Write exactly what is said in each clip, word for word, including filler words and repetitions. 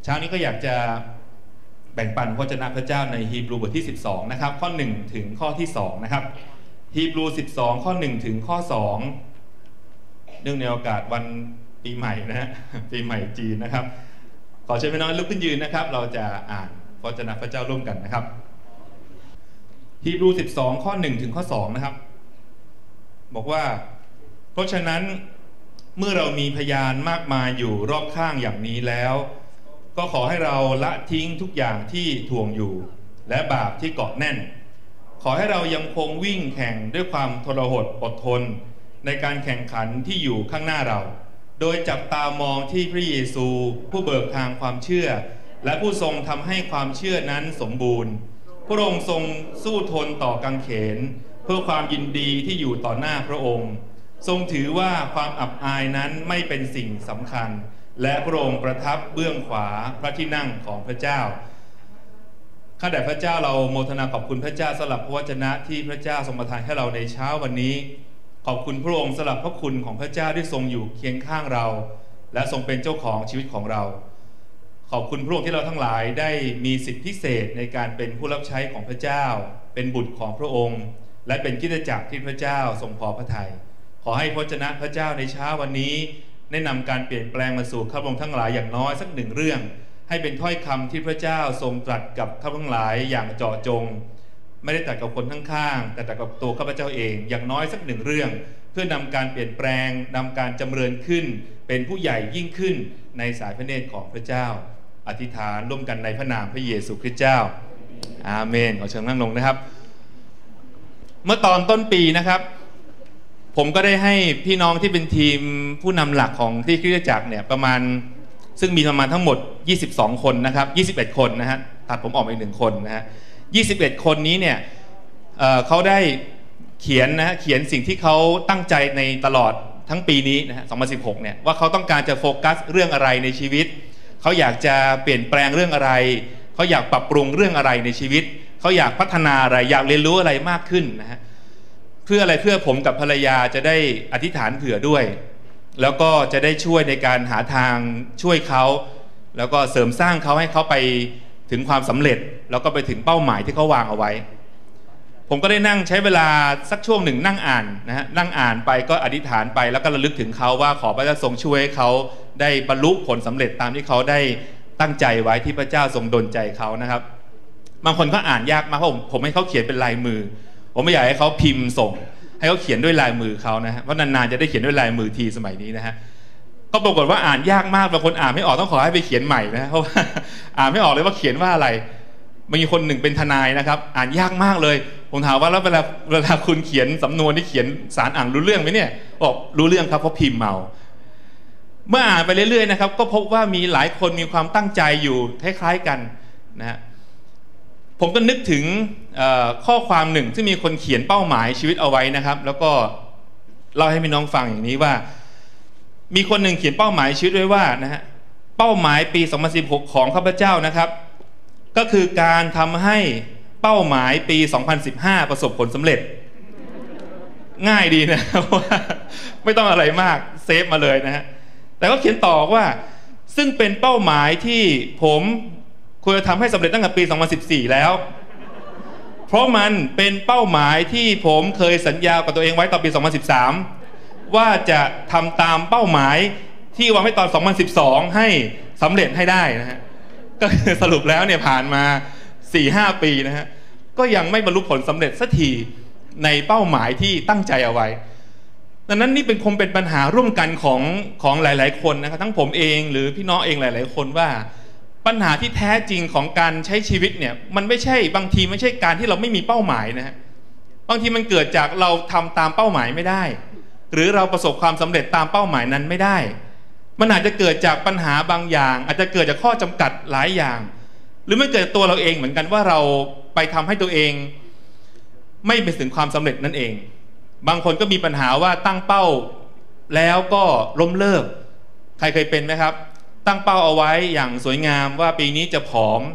เช้านี้ก็อยากจะแบ่งปันพระวจนะพระเจ้าในฮีบรูบทที่สิบสองนะครับข้อหนึ่งถึงข้อที่สองนะครับฮีบรูสิบสองข้อหนึ่งถึงข้อสองเนื่องในโอกาสวันปีใหม่นะฮะปีใหม่จีนนะครับขอเชิญพี่น้องลุกขึ้นยืนนะครับเราจะอ่านพระวจนะพระเจ้าร่วมกันนะครับฮีบรูสิบสองข้อหนึ่งถึงข้อสองนะครับบอกว่าเพราะฉะนั้นเมื่อเรามีพยานมากมายอยู่รอบข้างอย่างนี้แล้วก็ขอให้เราละทิ้งทุกอย่างที่ถ่วงอยู่และบาปที่เกาะแน่นขอให้เรายังคงวิ่งแข่งด้วยความทรหดอดทนในการแข่งขันที่อยู่ข้างหน้าเราโดยจับตามองที่พระเยซูผู้เบิกทางความเชื่อและผู้ทรงทำให้ความเชื่อนั้นสมบูรณ์พระองค์ทรงสู้ทนต่อกังเขนเพื่อความยินดีที่อยู่ต่อหน้าพระองค์ทรงถือว่าความอับอายนั้นไม่เป็นสิ่งสำคัญและพระองค์ประทับเบื้องขวาพระที่นั่งของพระเจ้าข้าแต่พระเจ้าเราโมทนาขอบคุณพระเจ้าสำหรับพระวจนะที่พระเจ้าทรงประทานให้เราในเช้าวันนี้ขอบคุณพระองค์สำหรับพระคุณของพระเจ้าที่ทรงอยู่เคียงข้างเราและทรงเป็นเจ้าของชีวิตของเราขอบคุณพระองค์ที่เราทั้งหลายได้มีสิทธิพิเศษในการเป็นผู้รับใช้ของพระเจ้าเป็นบุตรของพระองค์และเป็นคริสตจักรที่พระเจ้าทรงพอพระทัยขอให้พระวจนะพระเจ้าในเช้าวันนี้ได้นำการเปลี่ยนแปลงมาสู่ข้าพระองค์ทั้งหลายอย่างน้อยสักหนึ่งเรื่องให้เป็นถ้อยคำที่พระเจ้าทรงตรัสกับข้าพระองค์ทั้งหลายอย่างเจาะจงไม่ได้ตรัสกับคนข้างๆแต่ตรัสกับตัวข้าพเจ้าเองอย่างน้อยสักหนึ่งเรื่องเพื่อนำการเปลี่ยนแปลงนำการจำเริญขึ้นเป็นผู้ใหญ่ยิ่งขึ้นในสายพระเนตรของพระเจ้าอธิษฐานร่วมกันในพระนามพระเยซูคริสต์เจ้าอาเมนขอเชิญนั่งลงนะครับเมื่อตอนต้นปีนะครับผมก็ได้ให้พี่น้องที่เป็นทีมผู้นำหลักของที่คริสตจักรเนี่ยประมาณซึ่งมีประมาณทั้งหมดยี่สิบสองคนนะครับยี่สิบเอ็ดคนนะฮะตัดผมออกไปหนึ่งคนนะฮะยี่สิบเอ็ดคนนี้เนี่ย เอ่อ เขาได้เขียนนะฮะเขียนสิ่งที่เขาตั้งใจในตลอดทั้งปีนี้นะฮะสองพันสิบหกเนี่ยว่าเขาต้องการจะโฟกัสเรื่องอะไรในชีวิตเขาอยากจะเปลี่ยนแปลงเรื่องอะไรเขาอยากปรับปรุงเรื่องอะไรในชีวิตเขาอยากพัฒนาอะไรอยากเรียนรู้อะไรมากขึ้นนะฮะเพื่ออะไรเพื่อผมกับภรรยาจะได้อธิษฐานเผื่อด้วยแล้วก็จะได้ช่วยในการหาทางช่วยเขาแล้วก็เสริมสร้างเขาให้เขาไปถึงความสำเร็จแล้วก็ไปถึงเป้าหมายที่เขาวางเอาไว้ผมก็ได้นั่งใช้เวลาสักช่วงหนึ่งนั่งอ่านนะฮะนั่งอ่านไปก็อธิษฐานไปแล้วก็ระลึกถึงเขาว่าขอพระเจ้าทรงช่วยให้เขาได้บรรลุผลสำเร็จตามที่เขาได้ตั้งใจไว้ที่พระเจ้าทรงดลใจเขานะครับบางคนก็อ่านยากมากเพราะผมผมให้เขาเขียนเป็นลายมือผมไม่อยากให้เขาพิมพ์ส่งให้เขาเขียนด้วยลายมือเขานะฮะเพราะนานๆจะได้เขียนด้วยลายมือทีสมัยนี้นะฮะก็ปรากฏว่าอ่านยากมากบางคนอ่านไม่ออกต้องขอให้ไปเขียนใหม่นะเพราะว่าอ่านไม่ออกเลยว่าเขียนว่าอะไรมีคนหนึ่งเป็นทนายนะครับอ่านยากมากเลยผมถามว่าแล้วเวลาเวลาคุณเขียนสำนวนที่เขียนสารอ่านรู้เรื่องไหมเนี่ยบอกรู้เรื่องครับเพราะพิมพ์เมาเมื่ออ่านไปเรื่อยๆนะครับก็พบว่ามีหลายคนมีความตั้งใจอยู่คล้ายๆกันนะฮะผมก็นึกถึงข้อความหนึ่งที่มีคนเขียนเป้าหมายชีวิตเอาไว้นะครับแล้วก็เล่าให้พี่น้องฟังอย่างนี้ว่ามีคนหนึ่งเขียนเป้าหมายชีวิตไว้ว่านะฮะเป้าหมายปีสองพันสิบหกของข้าพเจ้านะครับก็คือการทำให้เป้าหมายปีสองพันสิบห้าประสบผลสำเร็จง่ายดีนะว่าไม่ต้องอะไรมากเซฟมาเลยนะฮะแต่ก็เขียนต่อว่าซึ่งเป็นเป้าหมายที่ผมควรจะทำให้สำเร็จตั้งแต่ปีสองพันสิบสี่แล้วเพราะมันเป็นเป้าหมายที่ผมเคยสัญญากับตัวเองไว้ตอนปีสองพันสิบสามว่าจะทำตามเป้าหมายที่วางไว้ตอนสองพันสิบสองให้สำเร็จให้ได้นะฮะก็สรุปแล้วเนี่ยผ่านมา สี่ห้า ปีนะฮะก็ยังไม่บรรลุผลสำเร็จสักทีในเป้าหมายที่ตั้งใจเอาไว้ดังนั้นนี่เป็นคงเป็นปัญหาร่วมกันของของหลายๆคนนะครับทั้งผมเองหรือพี่น้องเองหลายๆคนว่าปัญหาที่แท้จริงของการใช้ชีวิตเนี่ยมันไม่ใช่บางทีไม่ใช่การที่เราไม่มีเป้าหมายนะฮะบางทีมันเกิดจากเราทำตามเป้าหมายไม่ได้หรือเราประสบความสำเร็จตามเป้าหมายนั้นไม่ได้มันอาจจะเกิดจากปัญหาบางอย่างอาจจะเกิดจากข้อจำกัดหลายอย่างหรือมันเกิดตัวเราเองเหมือนกันว่าเราไปทำให้ตัวเองไม่ไปถึงความสำเร็จนั่นเองบางคนก็มีปัญหาว่าตั้งเป้าแล้วก็ล้มเลิกใครเคยเป็นไหมครับตั้งเป้าเอาไว้อย่างสวยงามว่าปีนี้จะผอม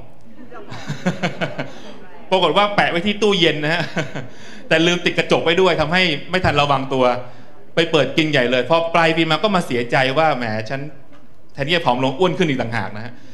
ปรากฏว่าแปะไว้ที่ตู้เย็นนะฮะแต่ลืมติดกระจกไว้ด้วยทำให้ไม่ทันระวังตัวไปเปิดกินใหญ่เลยพอปลายปีมาก็มาเสียใจว่าแหมฉันแทนที่จะผอมลงอ้วนขึ้นอีกต่างหากนะฮะ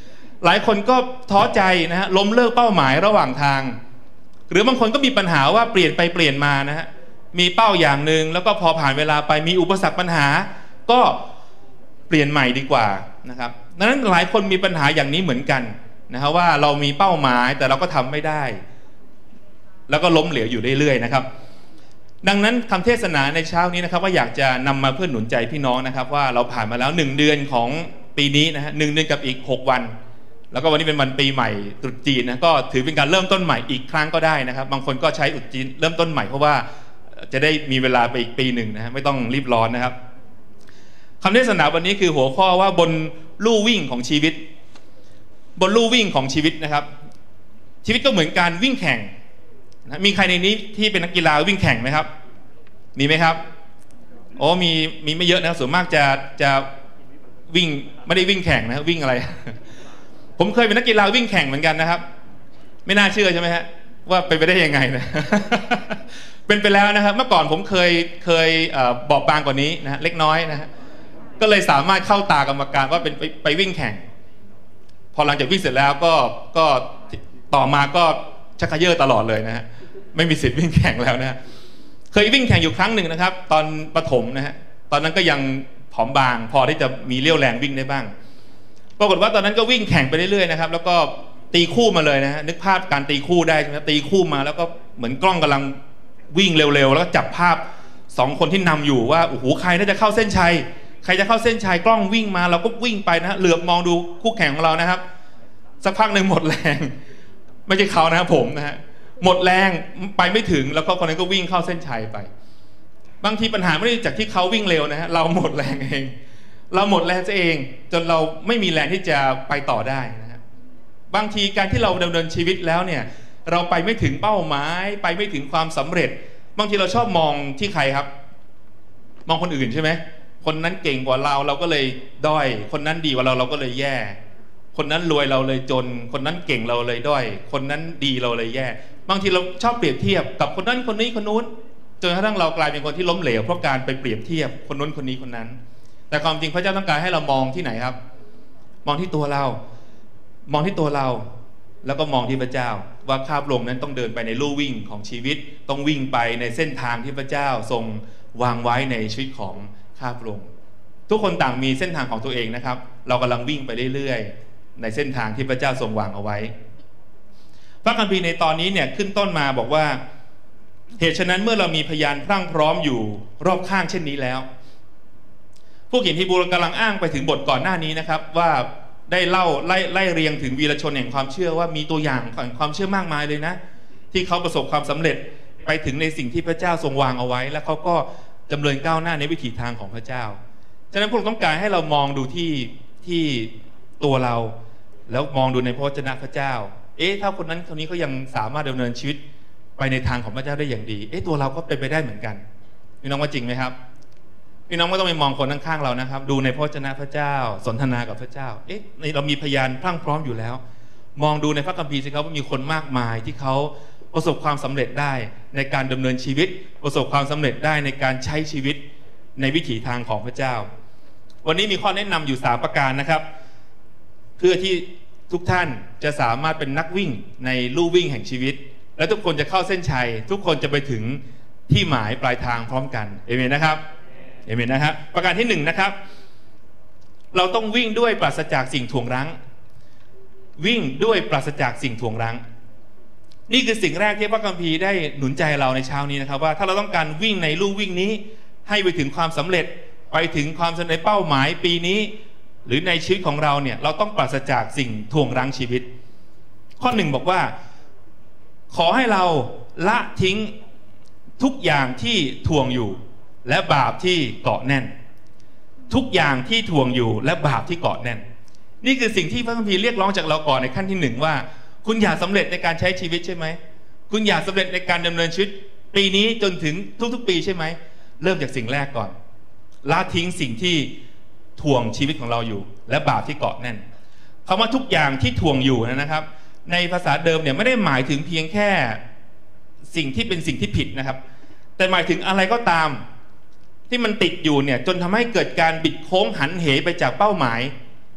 หลายคนก็ท้อใจนะฮะล้มเลิกเป้าหมายระหว่างทางหรือบางคนก็มีปัญหาว่าเปลี่ยนไปเปลี่ยนมานะฮะมีเป้าอย่างหนึ่งแล้วก็พอผ่านเวลาไปมีอุปสรรคปัญหาก็เปลี่ยนใหม่ดีกว่านะครับดังนั้นหลายคนมีปัญหาอย่างนี้เหมือนกันนะฮะว่าเรามีเป้าหมายแต่เราก็ทำไม่ได้แล้วก็ล้มเหลวอยู่เรื่อยๆนะครับดังนั้นคำเทศนาในเช้านี้นะครับว่าอยากจะนำมาเพื่อหนุนใจพี่น้องนะครับว่าเราผ่านมาแล้วหนึ่งเดือนของปีนี้นะฮะหนึ่งเดือนกับอีกหกวันแล้วก็วันนี้เป็นวันปีใหม่ตรุษจีนนะก็ถือเป็นการเริ่มต้นใหม่อีกครั้งก็ได้นะครับบางคนก็ใช้ตรุษจีนเริ่มต้นใหม่เพราะว่าจะได้มีเวลาไปอีกปีหนึ่งนะฮะไม่ต้องรีบร้อนนะครับคำเทศนาวันนี้คือหัวข้อว่าบนลู่วิ่งของชีวิตบนลู่วิ่งของชีวิตนะครับชีวิตก็เหมือนการวิ่งแข่งนะมีใครในนี้ที่เป็นนักกีฬาวิ่งแข่งไหมครับมีไหมครับโอ้มีมีไม่เยอะนะส่วนมากจะจะวิ่งไม่ได้วิ่งแข่งนะวิ่งอะไร ผมเคยเป็นนักกีฬาวิ่งแข่งเหมือนกันนะครับไม่น่าเชื่อใช่ไหมฮะว่าเป็นไปได้ยังไงนะ เป็นไปแล้วนะครับเมื่อก่อนผมเคยเคยบอบบางกว่านี้นะเล็กน้อยนะฮะก็เลยสามารถเข้าตากรรมการว่าเป็นไปไปวิ่งแข่งพอหลังจากวิ่งเสร็จแล้วก็ก็ต่อมาก็ชักกระเยอะตลอดเลยนะฮะไม่มีสิทธิ์วิ่งแข่งแล้วนะฮะเคยวิ่งแข่งอยู่ครั้งหนึ่งนะครับตอนประถมนะฮะตอนนั้นก็ยังผอมบางพอที่จะมีเรี่ยวแรงวิ่งได้บ้างปรากฏว่าตอนนั้นก็วิ่งแข่งไปเรื่อยๆนะครับแล้วก็ตีคู่มาเลยนะฮะนึกภาพการตีคู่ได้ใช่ไหมตีคู่มาแล้วก็เหมือนกล้องกำลังวิ่งเร็วๆแล้วก็จับภาพสองคนที่นำอยู่ว่าโอ้โหใครน่าจะเข้าเส้นชัยใครจะเข้าเส้นชัยกล้องวิ่งมาเราก็วิ่งไปนะฮะเหลือบมองดูคู่แข่งของเรานะครับสักพักหนึ่งหมดแรงไม่ใช่เขานะครับผมนะฮะหมดแรงไปไม่ถึงแล้วก็คนนั้นก็วิ่งเข้าเส้นชัยไปบางทีปัญหาไม่ได้จากที่เขาวิ่งเร็วนะฮะเราหมดแรงเองเราหมดแรงซะเองจนเราไม่มีแรงที่จะไปต่อได้นะฮะบางทีการที่เราดำเนินชีวิตแล้วเนี่ยเราไปไม่ถึงเป้าหมายไปไม่ถึงความสำเร็จบางทีเราชอบมองที่ใครครับมองคนอื่นใช่ไหมคนนั้นเก่งกว่าเราเราก็เลยด้อยคนนั้นดีกว่าเราเราก็เลยแย่คนนั้นรวยเราเลยจนคนนั้นเก่งเราเลยด้อยคนนั้นดีเราเลยแย่บางทีเราชอบเปรียบเทียบกับคนนั้นคนนี้คนนู้นจนกระทั่งเรากลายเป็นคนที่ล้มเหลวเพราะการไปเปรียบเทียบคนนู้นคนนี้คนนั้นแต่ความจริงพระเจ้าต้องการให้เรามองที่ไหนครับมองที่ตัวเรามองที่ตัวเราแล้วก็มองที่พระเจ้าว่าข้าพระองค์นั้นต้องเดินไปในลู่วิ่งของชีวิตต้องวิ่งไปในเส้นทางที่พระเจ้าทรงวางไว้ในชีวิตของข้าพระองค์ทุกคนต่างมีเส้นทางของตัวเองนะครับเรากำลังวิ่งไปเรื่อยๆในเส้นทางที่พระเจ้าทรงวางเอาไว้พระคัมภีร์ในตอนนี้เนี่ยขึ้นต้นมาบอกว่าเหตุฉะนั้นเมื่อเรามีพยานพรั่งพร้อมอยู่รอบข้างเช่นนี้แล้วผู้เขียนฮีบรูกำลังอ้างไปถึงบทก่อนหน้านี้นะครับว่าได้เล่าไล่ไล่เรียงถึงวีรชนแห่งความเชื่อว่ามีตัวอย่างของความเชื่อมากมายเลยนะที่เขาประสบความสำเร็จไปถึงในสิ่งที่พระเจ้าทรงวางเอาไว้และเขาก็ดำเนินก้าวหน้าในวิถีทางของพระเจ้าฉะนั้นพวกเราต้องการให้เรามองดูที่ที่ตัวเราแล้วมองดูในพระวจนะพระเจ้าเอ๊ะถ้าคนนั้นคนนี้เขายังสามารถดำเนินชีวิตไปในทางของพระเจ้าได้อย่างดีเอ๊ะตัวเราก็เป็นไปได้เหมือนกันพี่น้องว่าจริงไหมครับพี่น้องไม่ต้องไปมองคนข้างๆเรานะครับดูในพระวจนะพระเจ้าสนทนากับพระเจ้าเอ๊ะเรามีพยานพรั่งพร้อมอยู่แล้วมองดูในพระคัมภีร์สิครับว่ามีคนมากมายที่เขาประสบความสำเร็จได้ในการดำเนินชีวิตประสบความสำเร็จได้ในการใช้ชีวิตในวิถีทางของพระเจ้าวันนี้มีข้อแนะนำอยู่สามประการนะครับเพื่อที่ทุกท่านจะสามารถเป็นนักวิ่งในลู่วิ่งแห่งชีวิตและทุกคนจะเข้าเส้นชัยทุกคนจะไปถึงที่หมายปลายทางพร้อมกันเอเมนนะครับเอเมนนะครับประการที่หนึ่งนะครับเราต้องวิ่งด้วยปราศจากสิ่งถ่วงรั้งวิ่งด้วยปราศจากสิ่งถ่วงรั้งนี่คือสิ่งแรกที่พระคัมภีร์ได้หนุนใจเราในเช้านี้นะครับว่าถ้าเราต้องการวิ่งในลู่วิ่งนี้ให้ไปถึงความสำเร็จไปถึงความสำเร็จเป้าหมายปีนี้หรือในชีวิตของเราเนี่ยเราต้องปราศจากสิ่งถ่วงรั้งชีวิตข้อหนึ่งบอกว่าขอให้เราละทิ้งทุกอย่างที่ถ่วงอยู่และบาปที่เกาะแน่นทุกอย่างที่ถ่วงอยู่และบาปที่เกาะแน่นนี่คือสิ่งที่พระคัมภีร์เรียกร้องจากเราก่อนในขั้นที่หนึ่งว่าคุณอยากสำเร็จในการใช้ชีวิตใช่ไหมคุณอยากสำเร็จในการดำเนินชีวิตปีนี้จนถึงทุกๆปีใช่ไหมเริ่มจากสิ่งแรกก่อนละทิ้งสิ่งที่ถ่วงชีวิตของเราอยู่และบาปที่เกาะแน่นคำว่าทุกอย่างที่ถ่วงอยู่นะครับในภาษาเดิมเนี่ยไม่ได้หมายถึงเพียงแค่สิ่งที่เป็นสิ่งที่ผิดนะครับแต่หมายถึงอะไรก็ตามที่มันติดอยู่เนี่ยจนทำให้เกิดการบิดโค้งหันเหไปจากเป้าหมาย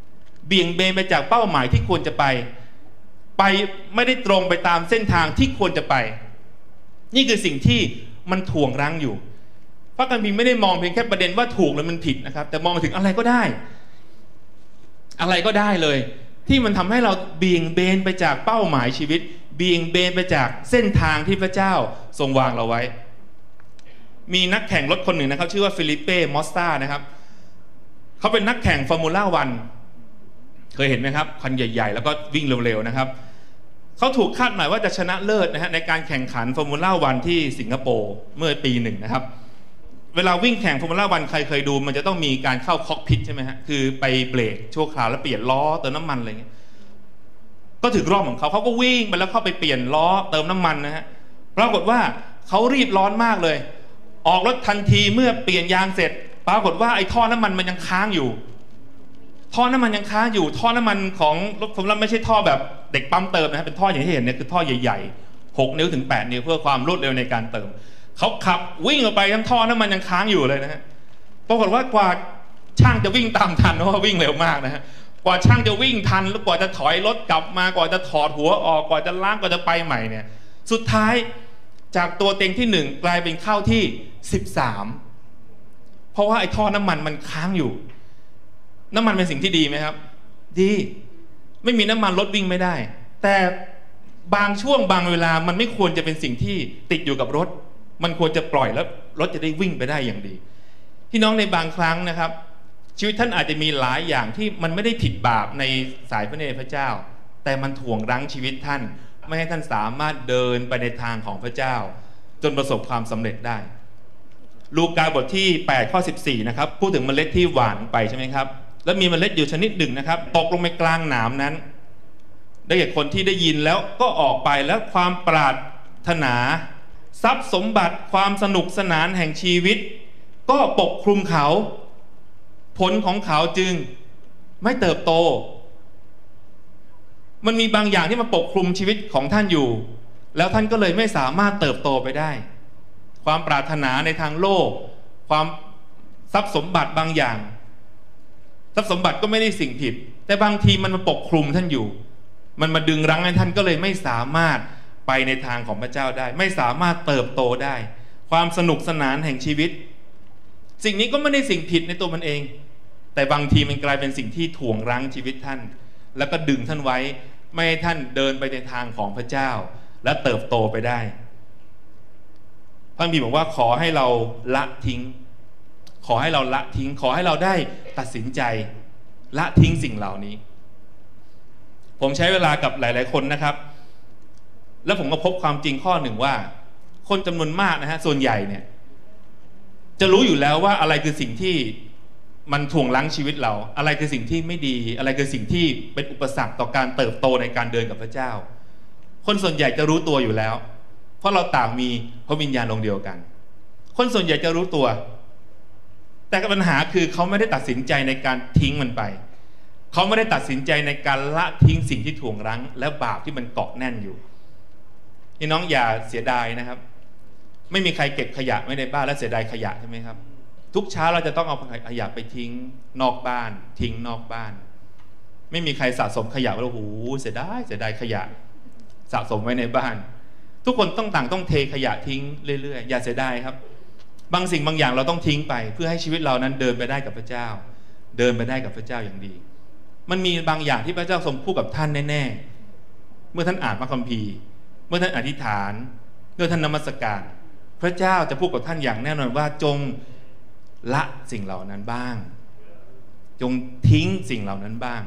เบี่ยงเบนไปจากเป้าหมายที่ควรจะไปไปไม่ได้ตรงไปตามเส้นทางที่ควรจะไปนี่คือสิ่งที่มันถ่วงรั้งอยู่พระคัมภีร์ไม่ได้มองเพียงแค่ประเด็นว่าถูกหรือมันผิดนะครับแต่มองถึงอะไรก็ได้อะไรก็ได้เลยที่มันทำให้เราเบี่ยงเบนไปจากเป้าหมายชีวิตเบี่ยงเบนไปจากเส้นทางที่พระเจ้าทรงวางเราไว้มีนักแข่งรถคนหนึ่งนะครับชื่อว่าฟิลิปเป้มอสซานะครับเขาเป็นนักแข่งฟอร์มูล่าวันเคยเห็นไหมครับคันใหญ่ๆแล้วก็วิ่งเร็วๆนะครับเขาถูกคาดหมายว่าจะชนะเลิศนะฮะในการแข่งขันฟอร์มูล่าวันที่สิงคโปร์เมื่อปีหนึ่งนะครับเวลาวิ่งแข่งฟอร์มูล่าวันใครเคยดูมันจะต้องมีการเข้าคอกพิทใช่ไหมฮะคือไปเบรกชั่วคราวแล้วเปลี่ยนล้อเติมน้ำมันอะไรเงี้ยก็ถึงรอบของเขาเขาก็วิ่งไปแล้วเข้าไปเปลี่ยนล้อเติมน้ำมันนะฮะปรากฏว่าเขารีบร้อนมากเลยออกรถทันทีเมื่อเปลี่ยนยางเสร็จปรากฏว่าไอ้ท่อน้ำมันมันยังค้างอยู่ท่อน้ำมันยังค้างอยู่ท่อน้ำมันของรถฟอร์มูล่าไม่ใช่ท่อแบบเด็กปั๊มเติมนะฮะเป็นท่ออย่างที่เห็นเนี่ยคือท่อใหญ่ๆหกนิ้วถึงแปดนิ้วเพื่อความรวดเร็วในการเติมเขาขับวิ่งออกไปทั้งท่อน้ำมันยังค้างอยู่เลยนะฮะปรากฏว่ากว่าช่างจะวิ่งตามทันเพราะว่าวิ่งเร็วมากนะฮะกว่าช่างจะวิ่งทันแล้วกว่าจะถอยรถกลับมากว่าจะถอดหัวออกกว่าจะล้างกว่าจะไปใหม่เนี่ยสุดท้ายจากตัวเต็งที่หนึ่งกลายเป็นเข้าที่สิบสามเพราะว่าไอ้ท่อน้ำมันมันค้างอยู่น้ำมันเป็นสิ่งที่ดีไหมครับดีไม่มีน้ำมันรถวิ่งไม่ได้แต่บางช่วงบางเวลามันไม่ควรจะเป็นสิ่งที่ติดอยู่กับรถมันควรจะปล่อยแล้วรถจะได้วิ่งไปได้อย่างดีพี่น้องในบางครั้งนะครับชีวิตท่านอาจจะมีหลายอย่างที่มันไม่ได้ผิดบาปในสายพระเนตรพระเจ้าแต่มันถ่วงรั้งชีวิตท่านไม่ให้ท่านสามารถเดินไปในทางของพระเจ้าจนประสบความสำเร็จได้ลูกาบทที่แปดข้อสิบสี่นะครับพูดถึงเมล็ดที่หว่านไปใช่ไหมครับแล้วมีเมล็ดอยู่ชนิดหนึ่งนะครับตกลงไปกลางหนามนั้นได้แก่คนที่ได้ยินแล้วก็ออกไปแล้วความปรารถนาทรัพย์สมบัติความสนุกสนานแห่งชีวิตก็ปกคลุมเขาผลของเขาจึงไม่เติบโตมันมีบางอย่างที่มาปกคลุมชีวิตของท่านอยู่แล้วท่านก็เลยไม่สามารถเติบโตไปได้ความปรารถนาในทางโลกความทรัพย์สมบัติบางอย่างทรัพย์สมบัติก็ไม่ได้สิ่งผิดแต่บางทีมันมาปกคลุมท่านอยู่มันมาดึงรั้งให้ท่านก็เลยไม่สามารถไปในทางของพระเจ้าได้ไม่สามารถเติบโตได้ความสนุกสนานแห่งชีวิตสิ่งนี้ก็ไม่ได้สิ่งผิดในตัวมันเองแต่บางทีมันกลายเป็นสิ่งที่ถ่วงรั้งชีวิตท่านแล้วก็ดึงท่านไว้ไม่ให้ท่านเดินไปในทางของพระเจ้าและเติบโตไปได้พระคัมภีร์บอกว่าขอให้เราละทิ้งขอให้เราละทิ้งขอให้เราได้ตัดสินใจละทิ้งสิ่งเหล่านี้ผมใช้เวลากับหลายๆคนนะครับแล้วผมก็พบความจริงข้อหนึ่งว่าคนจำนวนมากนะฮะส่วนใหญ่เนี่ยจะรู้อยู่แล้วว่าอะไรคือสิ่งที่มันถ่วงรั้งชีวิตเราอะไรคือสิ่งที่ไม่ดีอะไรคือสิ่งที่เป็นอุปสรรคต่อการเติบโตในการเดินกับพระเจ้าคนส่วนใหญ่จะรู้ตัวอยู่แล้วเพราะเราต่างมีพระวิญญาณองค์เดียวกันคนส่วนใหญ่จะรู้ตัวแต่ปัญหาคือเขาไม่ได้ตัดสินใจในการทิ้งมันไปเขาไม่ได้ตัดสินใจในการละทิ้งสิ่งที่ถ่วงรั้งและบาปที่มันเกาะแน่นอยู่พี่น้องอย่าเสียดายนะครับไม่มีใครเก็บขยะไว้ในบ้านและเสียดายขยะใช่ไหมครับทุกเช้าเราจะต้องเอาขยะไปทิ้งนอกบ้านทิ้งนอกบ้านไม่มีใครสะสมขยะแล้วโอ้โหเสียดายเสียดายขยะสะสมไว้ในบ้านทุกคนต้องต่างต้องเทขยะทิ้งเรื่อยๆอย่าเสียดายครับบางสิ่งบางอย่างเราต้องทิ้งไปเพื่อให้ชีวิตเรานั้นเดินไปได้กับพระเจ้าเดินไปได้กับพระเจ้าอย่างดีมันมีบางอย่างที่พระเจ้าทรงพูดกับท่านแน่ๆเมื่อท่านอ่านพระคัมภีร์เมื่อท่านอธิษฐานเมื่อท่านนมัสการพระเจ้าจะพูดกับท่านอย่างแน่นอนว่าจงละสิ่งเหล่านั้นบ้างจงทิ้งสิ่งเหล่านั้นบ้าง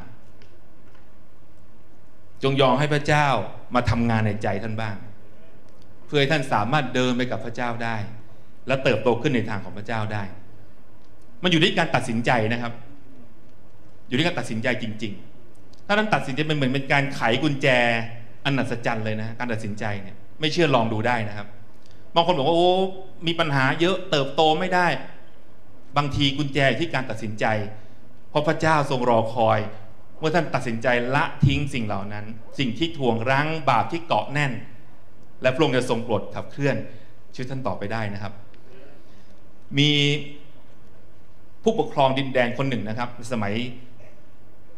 จงยอมให้พระเจ้ามาทำงานในใจท่านบ้างเพื่อให้ท่านสามารถเดินไปกับพระเจ้าได้และเติบโตขึ้นในทางของพระเจ้าได้มันอยู่ที่การตัดสินใจนะครับอยู่ที่การตัดสินใจจริงๆถ้าท่านตัดสินใจเป็นเหมือนเป็นการไขกุญแจอันอัศจรรย์เลยนะการตัดสินใจเนี่ยไม่เชื่อลองดูได้นะครับบางคนบอกว่าโอ้มีปัญหาเยอะเติบโตไม่ได้บางทีกุญแจที่การตัดสินใจเพราะพระเจ้าทรงรอคอยเมื่อท่านตัดสินใจละทิ้งสิ่งเหล่านั้นสิ่งที่ถ่วงรั้งบาปที่เกาะแน่นและพระองค์จะทรงโปรดขับเคลื่อนชีวิตท่านต่อไปได้นะครับมีผู้ปกครองดินแดนคนหนึ่งนะครับในสมัย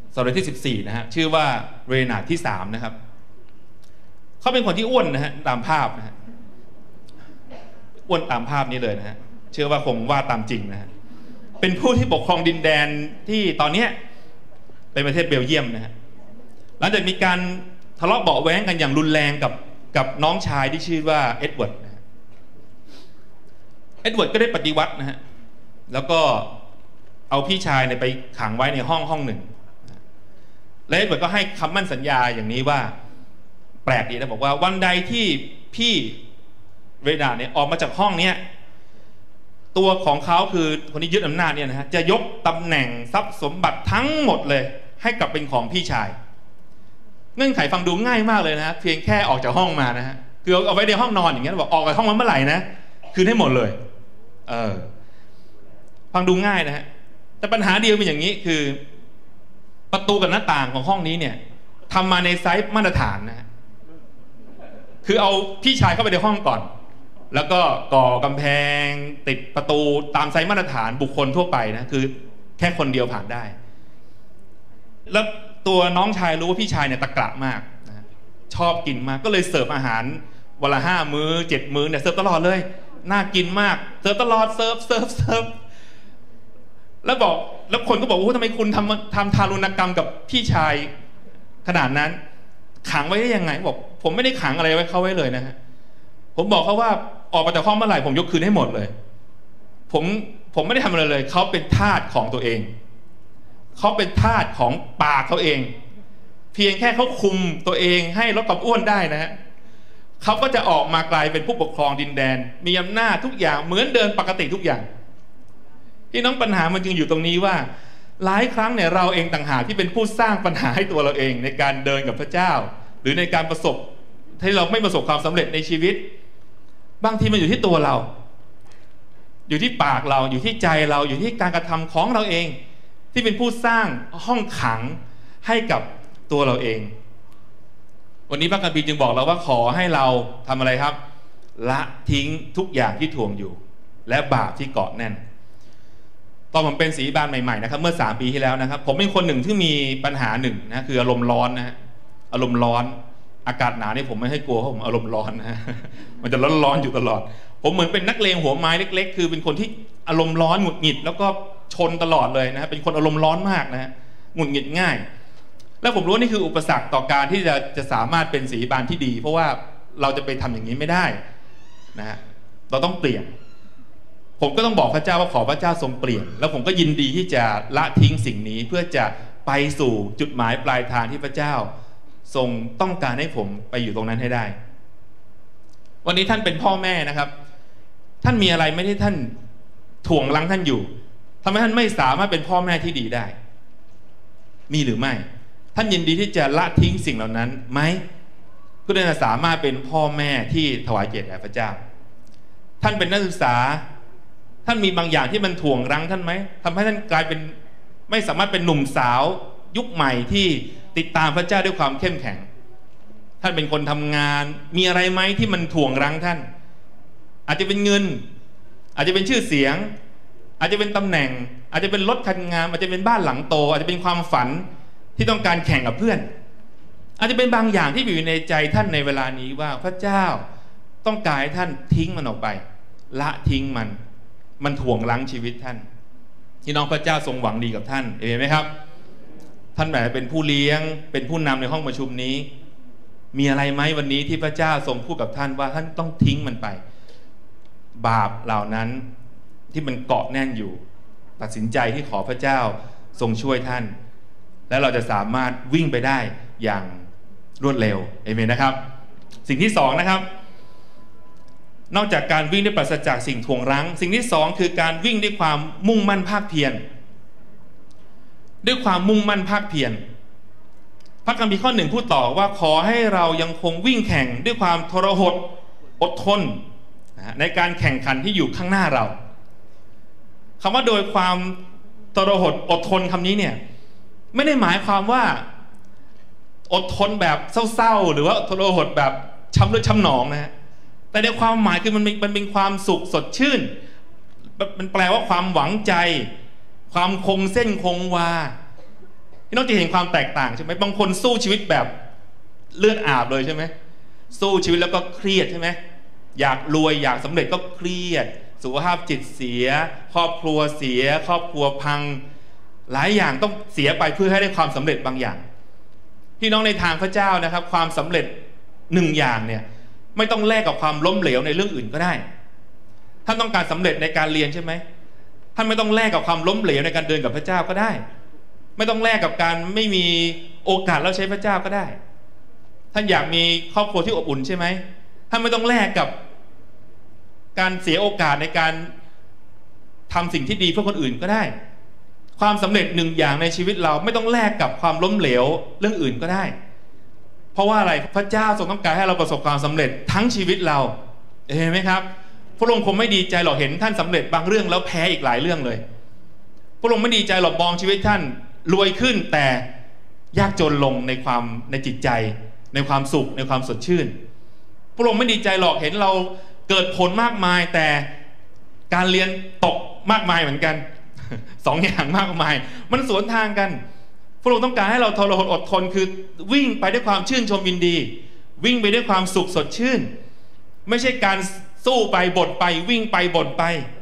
ศตวรรษที่สิบสี่นะฮะชื่อว่าเรนาร์ดที่สามนะครับเขาเป็นคนที่อ้วนนะฮะตามภาพนะฮะอ้วนตามภาพนี้เลยนะฮะเชื่อว่าคงว่าตามจริงนะฮะเป็นผู้ที่ปกครองดินแดนที่ตอนนี้เป็นประเทศเบลเยียมนะฮะหลังจากมีการทะเลาะเบาะแว้งกันอย่างรุนแรงกับกับน้องชายที่ชื่อว่าเอ็ดเวิร์ดนะฮะเอ็ดเวิร์ดก็ได้ปฏิวัตินะฮะแล้วก็เอาพี่ชายเนี่ยไปขังไว้ในห้องห้องหนึ่งและเอ็ดเวิร์ดก็ให้คำมั่นสัญญาอย่างนี้ว่าแปลกดีนะบอกว่าวันใดที่พี่เรนาร์ดเนี่ยออกมาจากห้องเนี้ยตัวของเขาคือคนที่ยึดอำนาจเนี่ยนะฮะจะยกตำแหน่งทรัพย์สมบัติทั้งหมดเลยให้กลับเป็นของพี่ชายเงื่อนไขฟังดูง่ายมากเลยนะฮะเพียงแค่ออกจากห้องมานะฮะคือเอาไว้ในห้องนอนอย่างเงี้ยบอกออกจากห้องมาเมื่อไหร่นะคืนให้หมดเลยเออฟังดูง่ายนะฮะแต่ปัญหาเดียวเป็นอย่างนี้คือประตูกับหน้าต่างของห้องนี้เนี่ยทำมาในไซส์มาตรฐานนะฮะคือเอาพี่ชายเข้าไปในห้องก่อนแล้วก็ก่อกำแพงติดประตูตามไซส์มาตรฐานบุคคลทั่วไปนะคือแค่คนเดียวผ่านได้แล้วตัวน้องชายรู้ว่าพี่ชายเนี่ยตะกละมากนะชอบกินมากก็เลยเสิร์ฟอาหารวันละห้ามื้อเจ็ดมื้อเนี่ยเสิร์ฟตลอดเลยน่ากินมากเสิร์ฟตลอดเสิร์ฟเสิร์ฟเสิร์ฟแล้วบอกแล้วคนก็บอกว่าทำไมคุณทำทำทารุณกรรมกับพี่ชายขนาดนั้นขังไว้ได้ยังไงบอกผมไม่ได้ขังอะไรไว้เขาไว้เลยนะฮะผมบอกเขาว่าออกมาจากห้องเมื่อไหร่ผมยกคืนให้หมดเลยผมผมไม่ได้ทำอะไรเลยเขาเป็นทาสของตัวเองเขาเป็นทาสของปากเขาเองเพียงแค่เขาคุมตัวเองให้ลดความอ้วนได้นะฮะเขาก็จะออกมากลายเป็นผู้ปกครองดินแดนมีอำนาจทุกอย่างเหมือนเดินปกติทุกอย่างที่น้องปัญหามันจึงอยู่ตรงนี้ว่าหลายครั้งเนี่ยเราเองต่างหากที่เป็นผู้สร้างปัญหาให้ตัวเราเองในการเดินกับพระเจ้าหรือในการประสบที่เราไม่ประสบความสำเร็จในชีวิตบางทีมันอยู่ที่ตัวเราอยู่ที่ปากเราอยู่ที่ใจเราอยู่ที่การกระทำของเราเองที่เป็นผู้สร้างห้องขังให้กับตัวเราเองวันนี้พระคัมภีร์จึงบอกเราว่าขอให้เราทำอะไรครับละทิ้งทุกอย่างที่ถ่วงอยู่และบาปที่เกาะแน่นตอนผมเป็นศิษย์บาลใหม่ๆนะครับเมื่อสามปีที่แล้วนะครับผมเป็นคนหนึ่งที่มีปัญหาหนึ่งนะคืออารมณ์ร้อนนะฮะอารมณ์ร้อนอากาศหนาวนี่ผมไม่ให้กลัวเพราะผมอารมณ์ร้อนนะ มันจะร้อนๆอยู่ตลอดผมเหมือนเป็นนักเลงหัวไม้เล็กๆคือเป็นคนที่อารมณ์ร้อนหงุดหงิดแล้วก็ชนตลอดเลยนะเป็นคนอารมณ์ร้อนมากนะหงุดหงิดง่ายแล้วผมรู้ว่านี่คืออุปสรรคต่อการที่จะจะสามารถเป็นศิษย์บาลที่ดีเพราะว่าเราจะไปทำอย่างนี้ไม่ได้นะฮะเราต้องเปลี่ยนผมก็ต้องบอกพระเจ้าว่าขอพระเจ้าทรงเปลี่ยนแล้วผมก็ยินดีที่จะละทิ้งสิ่งนี้เพื่อจะไปสู่จุดหมายปลายทางที่พระเจ้าทรงต้องการให้ผมไปอยู่ตรงนั้นให้ได้วันนี้ท่านเป็นพ่อแม่นะครับท่านมีอะไรไม่ได้ท่านถ่วงรั้งท่านอยู่ทำให้ท่านไม่สามารถเป็นพ่อแม่ที่ดีได้มีหรือไม่ท่านยินดีที่จะละทิ้งสิ่งเหล่านั้นไหมเพื่อจะสามารถเป็นพ่อแม่ที่ถวายเกียรติแด่พระเจ้าท่านเป็นนักศึกษาท่านมีบางอย่างที่มันถ่วงรั้งท่านไหมทำให้ท่านกลายเป็นไม่สามารถเป็นหนุ่มสาวยุคใหม่ที่ติดตามพระเจ้าด้วยความเข้มแข็งท่านเป็นคนทำงานมีอะไรไหมที่มันถ่วงรั้งท่านอาจจะเป็นเงินอาจจะเป็นชื่อเสียงอาจจะเป็นตำแหน่งอาจจะเป็นรถคันงามอาจจะเป็นบ้านหลังโตอาจจะเป็นความฝันที่ต้องการแข่งกับเพื่อนอาจจะเป็นบางอย่างที่อยู่ในใจท่านในเวลานี้ว่าพระเจ้าต้องการให้ท่านทิ้งมันออกไปละทิ้งมันมันถ่วงรั้งชีวิตท่านที่น้องพระเจ้าทรงหวังดีกับท่านเห็นไหมครับท่านแบบเป็นผู้เลี้ยงเป็นผู้นำในห้องประชุมนี้มีอะไรไหมวันนี้ที่พระเจ้าทรงพูดกับท่านว่าท่านต้องทิ้งมันไปบาปเหล่านั้นที่มันเกาะแน่นอยู่ตัดสินใจที่ขอพระเจ้าทรงช่วยท่านและเราจะสามารถวิ่งไปได้อย่างรวดเร็วเอเมนนะครับสิ่งที่สองนะครับนอกจากการวิ่งด้วยปราศจากสิ่งถ่วงรั้งสิ่งที่สองคือการวิ่งด้วยความมุ่งมั่นภาคเพียรด้วยความมุ่งมั่นภาคเพียรพระคัมภีร์ข้อหนึ่งพูดต่อว่าขอให้เรายังคงวิ่งแข่งด้วยความทรหดอดทนในการแข่งขันที่อยู่ข้างหน้าเราคำว่าโดยความทรหดอดทนคำนี้เนี่ยไม่ได้หมายความว่าอดทนแบบเศร้าๆหรือว่าทรหดแบบช้ำเลือดช้ำหนองนะฮะแต่ในความหมายคือมันเป็นมันเป็นความสุขสดชื่นมันแปลว่าความหวังใจความคงเส้นคงวาพี่น้องจะเห็นความแตกต่างใช่ไหมบางคนสู้ชีวิตแบบเลือดอาบเลยใช่ไหมสู้ชีวิตแล้วก็เครียดใช่ไหมอยากรวยอยากสำเร็จก็เครียดสุขภาพจิตเสียครอบครัวเสียครอบครัวพังหลายอย่างต้องเสียไปเพื่อให้ได้ความสำเร็จบางอย่างพี่น้องในทางพระเจ้านะครับความสำเร็จหนึ่งอย่างเนี่ยไม่ต้องแลกกับความล้มเหลวในเรื่องอื่นก็ได้ท่านต้องการสำเร็จในการเรียนใช่ไหมท่านไม่ต้องแลกกับความล้มเหลวในการเดินกับพระเจ้าก็ได้ไม่ต้องแลกกับการไม่มีโอกาสแล้วใช้พระเจ้าก็ได้ท่านอยากมีครอบครัวที่อบอุ่นใช่ไหมท่านไม่ต้องแลกกับการเสียโอกาสในการทำสิ่งที่ดีเพื่อคนอื่นก็ได้ความสำเร็จหนึ่งอย่างในชีวิตเราไม่ต้องแลกกับความล้มเหลวเรื่องอื่นก็ได้เพราะว่าอะไรพระเจ้าทรงต้องการให้เราประสบความสำเร็จทั้งชีวิตเราเห็นไหมครับพระองค์คงไม่ดีใจหรอกเห็นท่านสำเร็จบางเรื่องแล้วแพ้อีกหลายเรื่องเลยพระองค์ไม่ดีใจหรอกมองชีวิตท่านรวยขึ้นแต่ยากจนลงในความในจิตใจในความสุขในความสดชื่นพระองค์ไม่ดีใจหรอกเห็นเราเกิดผลมากมายแต่การเรียนตกมากมายเหมือนกันสองอย่างมากมายมันสวนทางกันพระองค์ต้องการให้เราทรหดอดทนคือวิ่งไปด้วยความชื่นชมยินดีวิ่งไปด้วยความสุขสดชื่นไม่ใช่การสู้ไปบ่นไปวิ่งไปบ่นไป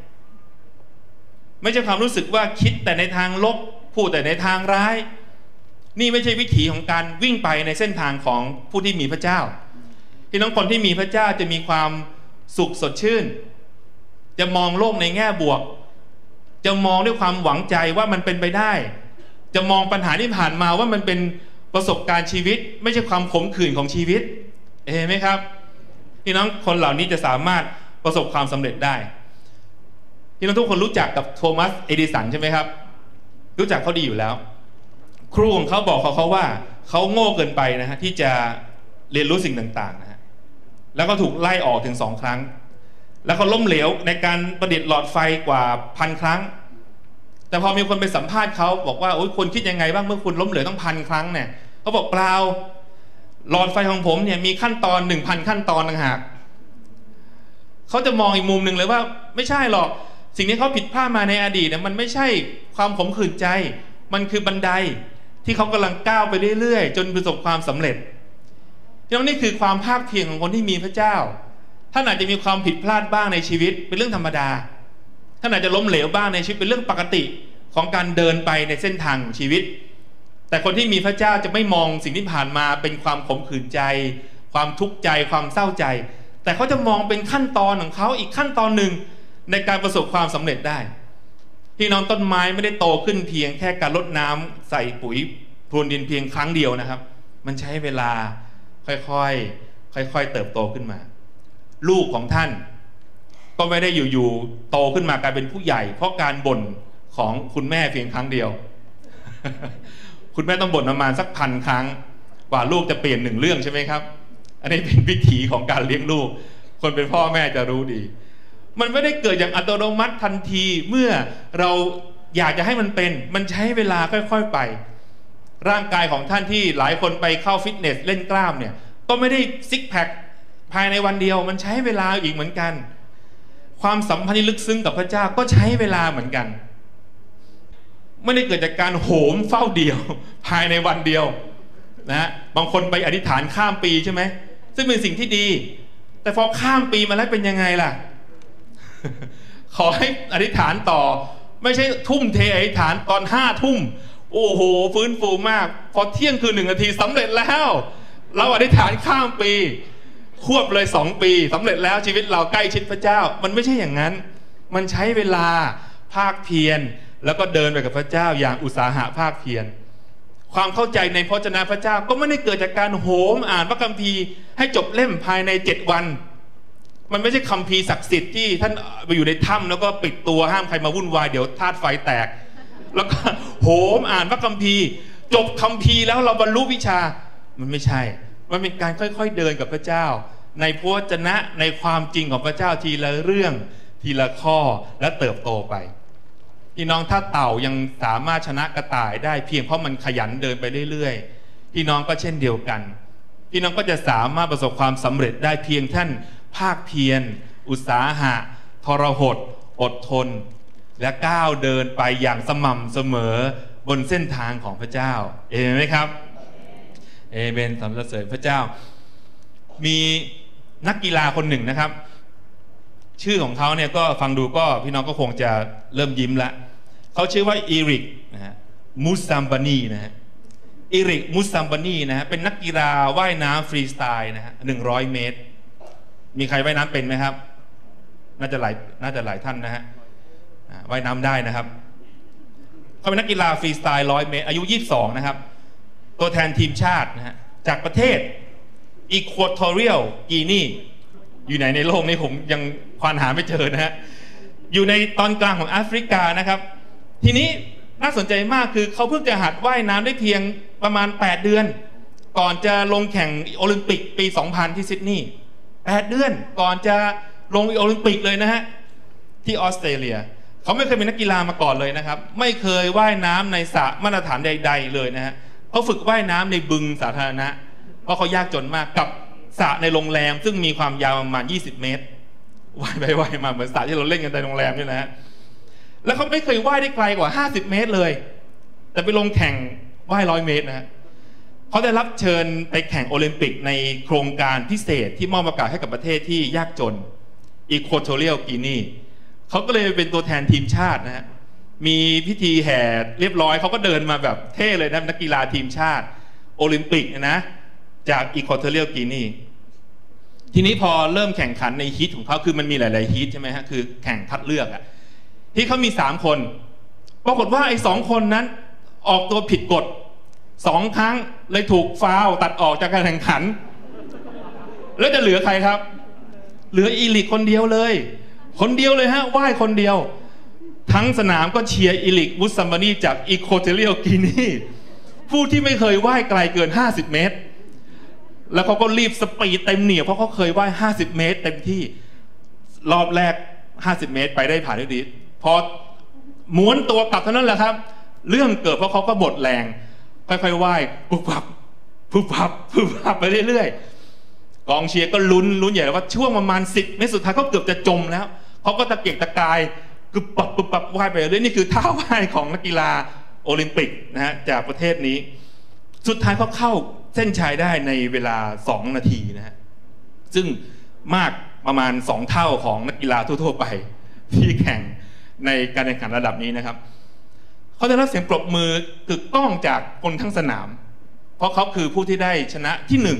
ไม่ใช่ความรู้สึกว่าคิดแต่ในทางลบพูดแต่ในทางร้ายนี่ไม่ใช่วิถีของการวิ่งไปในเส้นทางของผู้ที่มีพระเจ้าพี่น้องคนที่มีพระเจ้าจะมีความสุขสดชื่นจะมองโลกในแง่บวกจะมองด้วยความหวังใจว่ามันเป็นไปได้จะมองปัญหาที่ผ่านมาว่ามันเป็นประสบการณ์ชีวิตไม่ใช่ความขมขื่นของชีวิตเห็นไหมครับพี่น้องคนเหล่านี้จะสามารถประสบความสำเร็จได้พี่น้องทุกคนรู้จักกับโทมัสเอดิสันใช่ไหมครับรู้จักเขาดีอยู่แล้วครูของเขาบอกเขาเขาว่าเขาโง่เกินไปนะฮะที่จะเรียนรู้สิ่งต่างๆนะฮะแล้วก็ถูกไล่ออกถึงสองครั้งแล้วเขาล้มเหลวในการประดิษฐ์หลอดไฟกว่าพันครั้งแต่พอมีคนไปสัมภาษณ์เขาบอกว่าโอ้ยคนคิดยังไงบ้างเมื่อคุณล้มเหลวต้องพันครั้งเนี่ยเขาบอกเปล่าหลอดไฟของผมเนี่ยมีขั้นตอนหนึ่งพันขั้นตอนต่างหากเขาจะมองอีกมุมหนึ่งเลยว่าไม่ใช่หรอกสิ่งที่เขาผิดพลาดมาในอดีตเนี่ยมันไม่ใช่ความขมขื่นใจมันคือบันไดที่เขากำลังก้าวไปเรื่อยๆจนประสบความสำเร็จนี่คือความภาคเพียรของคนที่มีพระเจ้าท่านอาจจะมีความผิดพลาดบ้างในชีวิตเป็นเรื่องธรรมดาท่านอาจจะล้มเหลวบ้างในชีวิตเป็นเรื่องปกติของการเดินไปในเส้นทางของชีวิตแต่คนที่มีพระเจ้าจะไม่มองสิ่งที่ผ่านมาเป็นความขมขื่นใจความทุกข์ใจความเศร้าใจแต่เขาจะมองเป็นขั้นตอนของเขาอีกขั้นตอนหนึ่งในการประสบความสำเร็จได้พี่น้องต้นไม้ไม่ได้โตขึ้นเพียงแค่การรดน้ำใส่ปุ๋ยพรวนดินเพียงครั้งเดียวนะครับมันใช้เวลาค่อยๆค่อยๆเติบโตขึ้นมาลูกของท่านก็ไม่ได้อยู่ๆโตขึ้นมากลายเป็นผู้ใหญ่เพราะการบ่นของคุณแม่เพียงครั้งเดียว คุณแม่ต้องบ่นประมาณสักพันครั้งกว่าลูกจะเปลี่ยนหนึ่งเรื่องใช่ไหมครับอันนี้เป็นวิธีของการเลี้ยงลูกคนเป็นพ่อแม่จะรู้ดีมันไม่ได้เกิดอย่างอัตโนมัติทันทีเมื่อเราอยากจะให้มันเป็นมันใช้เวลาค่อยๆไปร่างกายของท่านที่หลายคนไปเข้าฟิตเนสเล่นกล้ามเนี่ยก็ไม่ได้ซิกแพคภายในวันเดียวมันใช้เวลาอีกเหมือนกันความสัมพันธ์ที่ลึกซึ้งกับพระเจ้าก็ใช้เวลาเหมือนกันไม่ได้เกิดจากการโหมเฝ้าเดียวภายในวันเดียวนะบางคนไปอธิษฐานข้ามปีใช่ไหมซึ่งเป็นสิ่งที่ดีแต่พอข้ามปีมาแล้วเป็นยังไงล่ะ ขอให้อธิษฐานต่อไม่ใช่ทุ่มเทอธิษฐานตอนห้าทุ่มโอ้โหฟื้นฟูมากพอเที่ยงคืนหนึ่งนาทีสำเร็จแล้วเราอธิษฐานข้ามปีควบเลยสองปีสำเร็จแล้วชีวิตเราใกล้ชิดพระเจ้ามันไม่ใช่อย่างนั้นมันใช้เวลาภาคเพียรแล้วก็เดินไปกับพระเจ้าอย่างอุตสาหะภาคเพียรความเข้าใจในพระวจนะพระเจ้าก็ไม่ได้เกิดจากการโหมอ่านพระคัมภีร์ให้จบเล่มภายในเจ็ดวันมันไม่ใช่คัมภีร์ศักดิ์สิทธิ์ที่ท่านไปอยู่ในถ้ำแล้วก็ปิดตัวห้ามใครมาวุ่นวายเดี๋ยวธาตุไฟแตกแล้วก็โหมอ่านพระคัมภีร์จบคัมภีร์แล้วเราบรรลุวิชามันไม่ใช่มันเป็นการค่อยๆเดินกับพระเจ้าในพระวจนะในความจริงของพระเจ้าทีละเรื่องทีละข้อและเติบโตไปพี่น้องถ้าเต่ายังสามารถชนะกระต่ายได้เพียงเพราะมันขยันเดินไปเรื่อยๆพี่น้องก็เช่นเดียวกันพี่น้องก็จะสามารถประสบความสำเร็จได้เพียงท่านภาคเพียรอุตสาหะทรหดอดทนและก้าวเดินไปอย่างสม่ำเสมอบนเส้นทางของพระเจ้าเอเมนไหมครับเอเมนสรรเสริญพระเจ้ามีนักกีฬาคนหนึ่งนะครับชื่อของเขาเนี่ยก็ฟังดูก็พี่น้องก็คงจะเริ่มยิ้มละเขาชื่อว่าอีริกนะฮะมูซัมบานีนะฮะอีริกมูซัมบานีนะฮะเป็นนักกีฬาว่ายน้ำฟรีสไตล์นะฮะหนึ่งร้อยเมตรมีใครว่ายน้ำเป็นไหมครับน่าจะหลายน่าจะหลายท่านนะฮะว่ายน้ำได้นะครับเขาเป็นนักกีฬาฟรีสไตล์ร้อยเมตรอายุยี่สิบสองนะครับตัวแทนทีมชาตินะฮะจากประเทศอีควอทอเรียลกีนีอยู่ไหนในโลกนี้ผมยังควานหาไม่เจอนะฮะอยู่ในตอนกลางของแอฟริกานะครับทีนี้น่าสนใจมากคือเขาเพิ่งจะหัดว่ายน้ำได้เพียงประมาณแปดเดือนก่อนจะลงแข่งโอลิมปิกปีสองพันที่ซิดนีย์แปดเดือนก่อนจะลงโอลิมปิกเลยนะฮะที่ออสเตรเลียเขาไม่เคยเป็นนักกีฬามาก่อนเลยนะครับไม่เคยว่ายน้ำในสระมาตรฐานใดๆเลยนะฮะเขาฝึกว่ายน้ำในบึงสาธารณะเพราะเขายากจนมากกับสระในโรงแรมซึ่งมีความยาวประมาณยี่สิบเมตรว่ายไปว่ายมาเหมือนสระที่เราเล่นกันในโรงแรมนี่นะฮะแล้วเขาไม่เคยว่ายได้ไกลกว่าห้าสิบเมตรเลยแต่ไปลงแข่งว่ายร้อยเมตรนะฮะเขาได้รับเชิญไปแข่งโอลิมปิกในโครงการพิเศษที่มอบโอกาสให้กับประเทศที่ยากจนอีควอทอเรียลกีนีเขาก็เลยเป็นตัวแทนทีมชาตินะฮะมีพิธีแห่เรียบร้อยเขาก็เดินมาแบบเท่เลยนะนักกีฬาทีมชาติโอลิมปิกนะจากอีควอทอเรียลกีนีทีนี้พอเริ่มแข่งขันในฮีทของเขาคือมันมีหลายๆฮีทใช่ไหมฮะคือแข่งคัดเลือกอะที่เขามีสามคนปรากฏว่าไอ้สองคนนั้นออกตัวผิดกฎสองครั้งเลยถูกฟาวตัดออกจากการแข่งขันแล้วจะเหลือใครครับเหลืออีลิกคนเดียวเลยคนเดียวเลยฮะว่ายคนเดียวทั้งสนามก็เชียร์อีลิกมุสซัมบานีจากอีควอทอเรียลกีนีผู้ที่ไม่เคยว่ายไกลเกินห้าสิบเมตรแล้วเขาก็รีบสปีดเต็มเหนี่ยวเพราะเขาเคยว่ายห้าสิบเมตรเต็มที่รอบแรกห้าสิบเมตรไปได้ผ่านได้ดีพอม้วนตัวกลับเท่านั้นแหละครับเรื่องเกิดเพราะเขาก็หมดแรงค่อยๆว่ายปุ๊บปับปุ๊บปับปุ๊บปับไปเรื่อยๆกองเชียร์ก็ลุ้นลุ้นใหญ่ว่าช่วงประมาณสิบเมตรสุดท้ายเขาเกือบจะจมแล้วเขาก็ตะเกียกตะกายปุ๊บปับปุ๊บปับว่ายไปเรื่อยนี่คือท่าว่ายของนักกีฬาโอลิมปิกนะฮะจากประเทศนี้สุดท้ายเขาเข้าเส้นชัยได้ในเวลาสองนาทีนะฮะซึ่งมากประมาณสองเท่าของนักกีฬาทั่วๆไปที่แข่งในการแข่งขันระดับนี้นะครับเขาได้รับเสียงปรบมือกึกก้องจากคนทั้งสนามเพราะเขาคือผู้ที่ได้ชนะที่หนึ่ง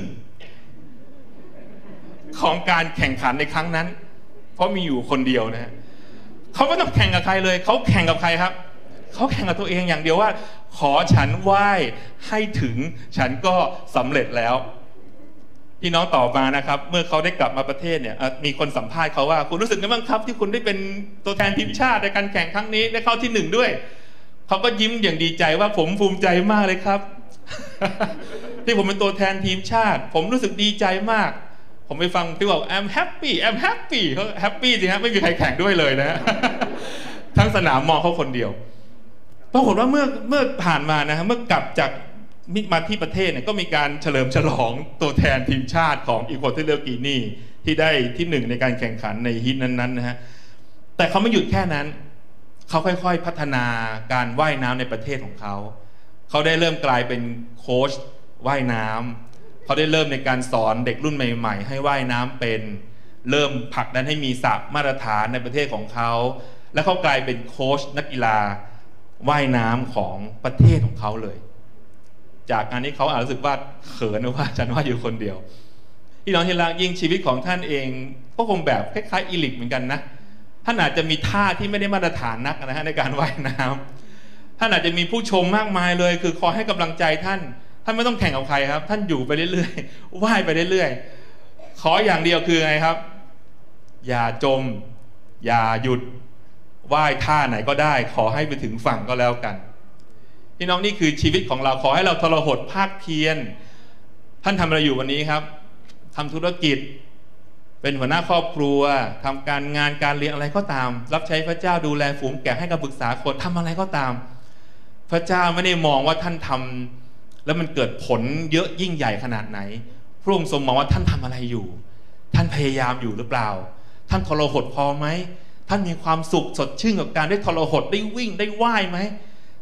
ของการแข่งขันในครั้งนั้นเพราะมีอยู่คนเดียวนะฮะเขาไม่ต้องแข่งกับใครเลยเขาแข่งกับใครครับเขาแข่งกับตัวเองอย่างเดียวว่าขอฉันไหว้ให้ถึงฉันก็สำเร็จแล้วพี่น้องต่อมานะครับเมื่อเขาได้กลับมาประเทศเนี่ยมีคนสัมภาษณ์เขาว่าคุณรู้สึกไงบ้างครับที่คุณได้เป็นตัวแทนทีมชาติในการแข่งครั้งนี้ได้เข้าที่หนึ่งด้วยเขาก็ยิ้มอย่างดีใจว่าผมภูมิใจมากเลยครับ ที่ผมเป็นตัวแทนทีมชาติผมรู้สึกดีใจมากผมไปฟังที่บอก I'm happy I'm happy เขา happy จริงฮะไม่มีใครแข่งด้วยเลยนะ ทั้งสนามมองเขาคนเดียวปรากฏว่าเมื่อเมื่อผ่านมานะฮะเมื่อกลับจากมาที่ประเทศเนี่ยก็มีการเฉลิมฉลองตัวแทนทีมชาติของอีควอทอเรียลกีนีที่ได้ที่หนึ่งในการแข่งขันในฮีทนั้นๆนะฮะแต่เขาไม่หยุดแค่นั้นเขาค่อยๆพัฒนาการว่ายน้ำในประเทศของเขาเขาได้เริ่มกลายเป็นโค้ชว่ายน้ำเขาได้เริ่มในการสอนเด็กรุ่นใหม่ๆให้ว่ายน้ำเป็นเริ่มผลักดันให้มีสระมาตรฐานในประเทศของเขาและเขากลายเป็นโค้ชนักกีฬาว่ายน้ำของประเทศของเขาเลยจากการที่เขาอาจรู้สึกว่าเขินว่าฉันว่ายอยู่คนเดียวพี่น้องที่รักยิ่งชีวิตของท่านเองก็คงแบบคล้ายๆอีลิกเหมือนกันนะท่านอาจจะมีท่าที่ไม่ได้มาตรฐานนักนะฮะในการว่ายน้ำท่านอาจจะมีผู้ชมมากมายเลยคือคอยให้กำลังใจท่านท่านไม่ต้องแข่งกับใครครับท่านอยู่ไปเรื่อยๆว่ายไปเรื่อยๆขออย่างเดียวคือไงครับอย่าจมอย่าหยุดว่ายท่าไหนก็ได้ขอให้ไปถึงฝั่งก็แล้วกันพี่น้องนี่คือชีวิตของเราขอให้เราทรหดภาคเพียรท่านทำอะไรอยู่วันนี้ครับทำธุรกิจเป็นหัวหน้าครอบครัวทำการงานการเรียนอะไรก็ตามรับใช้พระเจ้าดูแลฝูงแกะให้กับปรึกษาคนทำอะไรก็ตามพระเจ้าไม่ได้มองว่าท่านทำแล้วมันเกิดผลเยอะยิ่งใหญ่ขนาดไหนพระองค์ทรงมองว่าท่านทำอะไรอยู่ท่านพยายามอยู่หรือเปล่าท่านทรหดพอไหมท่านมีความสุขสดชื่นกับการได้ทรหดได้วิ่งได้ว่ายไหม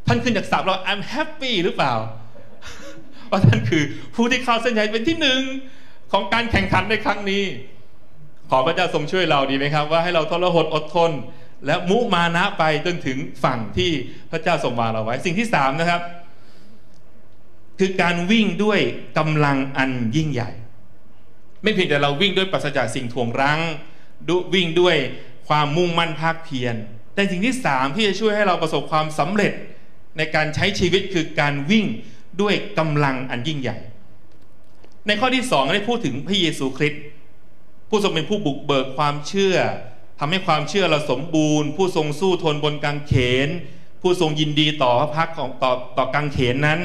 ท่านขึ้นจากสามเรา I'm happy หรือเปล่าเพราะท่านคือผู้ที่เข้าเส้นชัยเป็นที่หนึ่งของการแข่งขันในครั้งนี้ขอพระเจ้าทรงช่วยเราดีไหมครับว่าให้เราทรหดอดทนและมุมานะไปจนถึงฝั่งที่พระเจ้าทรงวางเราไว้สิ่งที่สามนะครับคือการวิ่งด้วยกำลังอันยิ่งใหญ่ไม่เพียงแต่เราวิ่งด้วยปราศจากสิ่งถ่วงรั้งวิ่งด้วยความมุ่งมั่นภาคเพียรแต่สิ่งที่สามที่จะช่วยให้เราประสบความสำเร็จในการใช้ชีวิตคือการวิ่งด้วยกำลังอันยิ่งใหญ่ในข้อที่สองได้พูดถึงพระเยซูคริสต์ผู้ทรงเป็นผู้บุกเบิกความเชื่อทำให้ความเชื่อเราสมบูรณ์ผู้ทรงสู้ทนบนกางเขนผู้ทรงยินดีต่อพระพักของต่อต่อกางเขนนั้น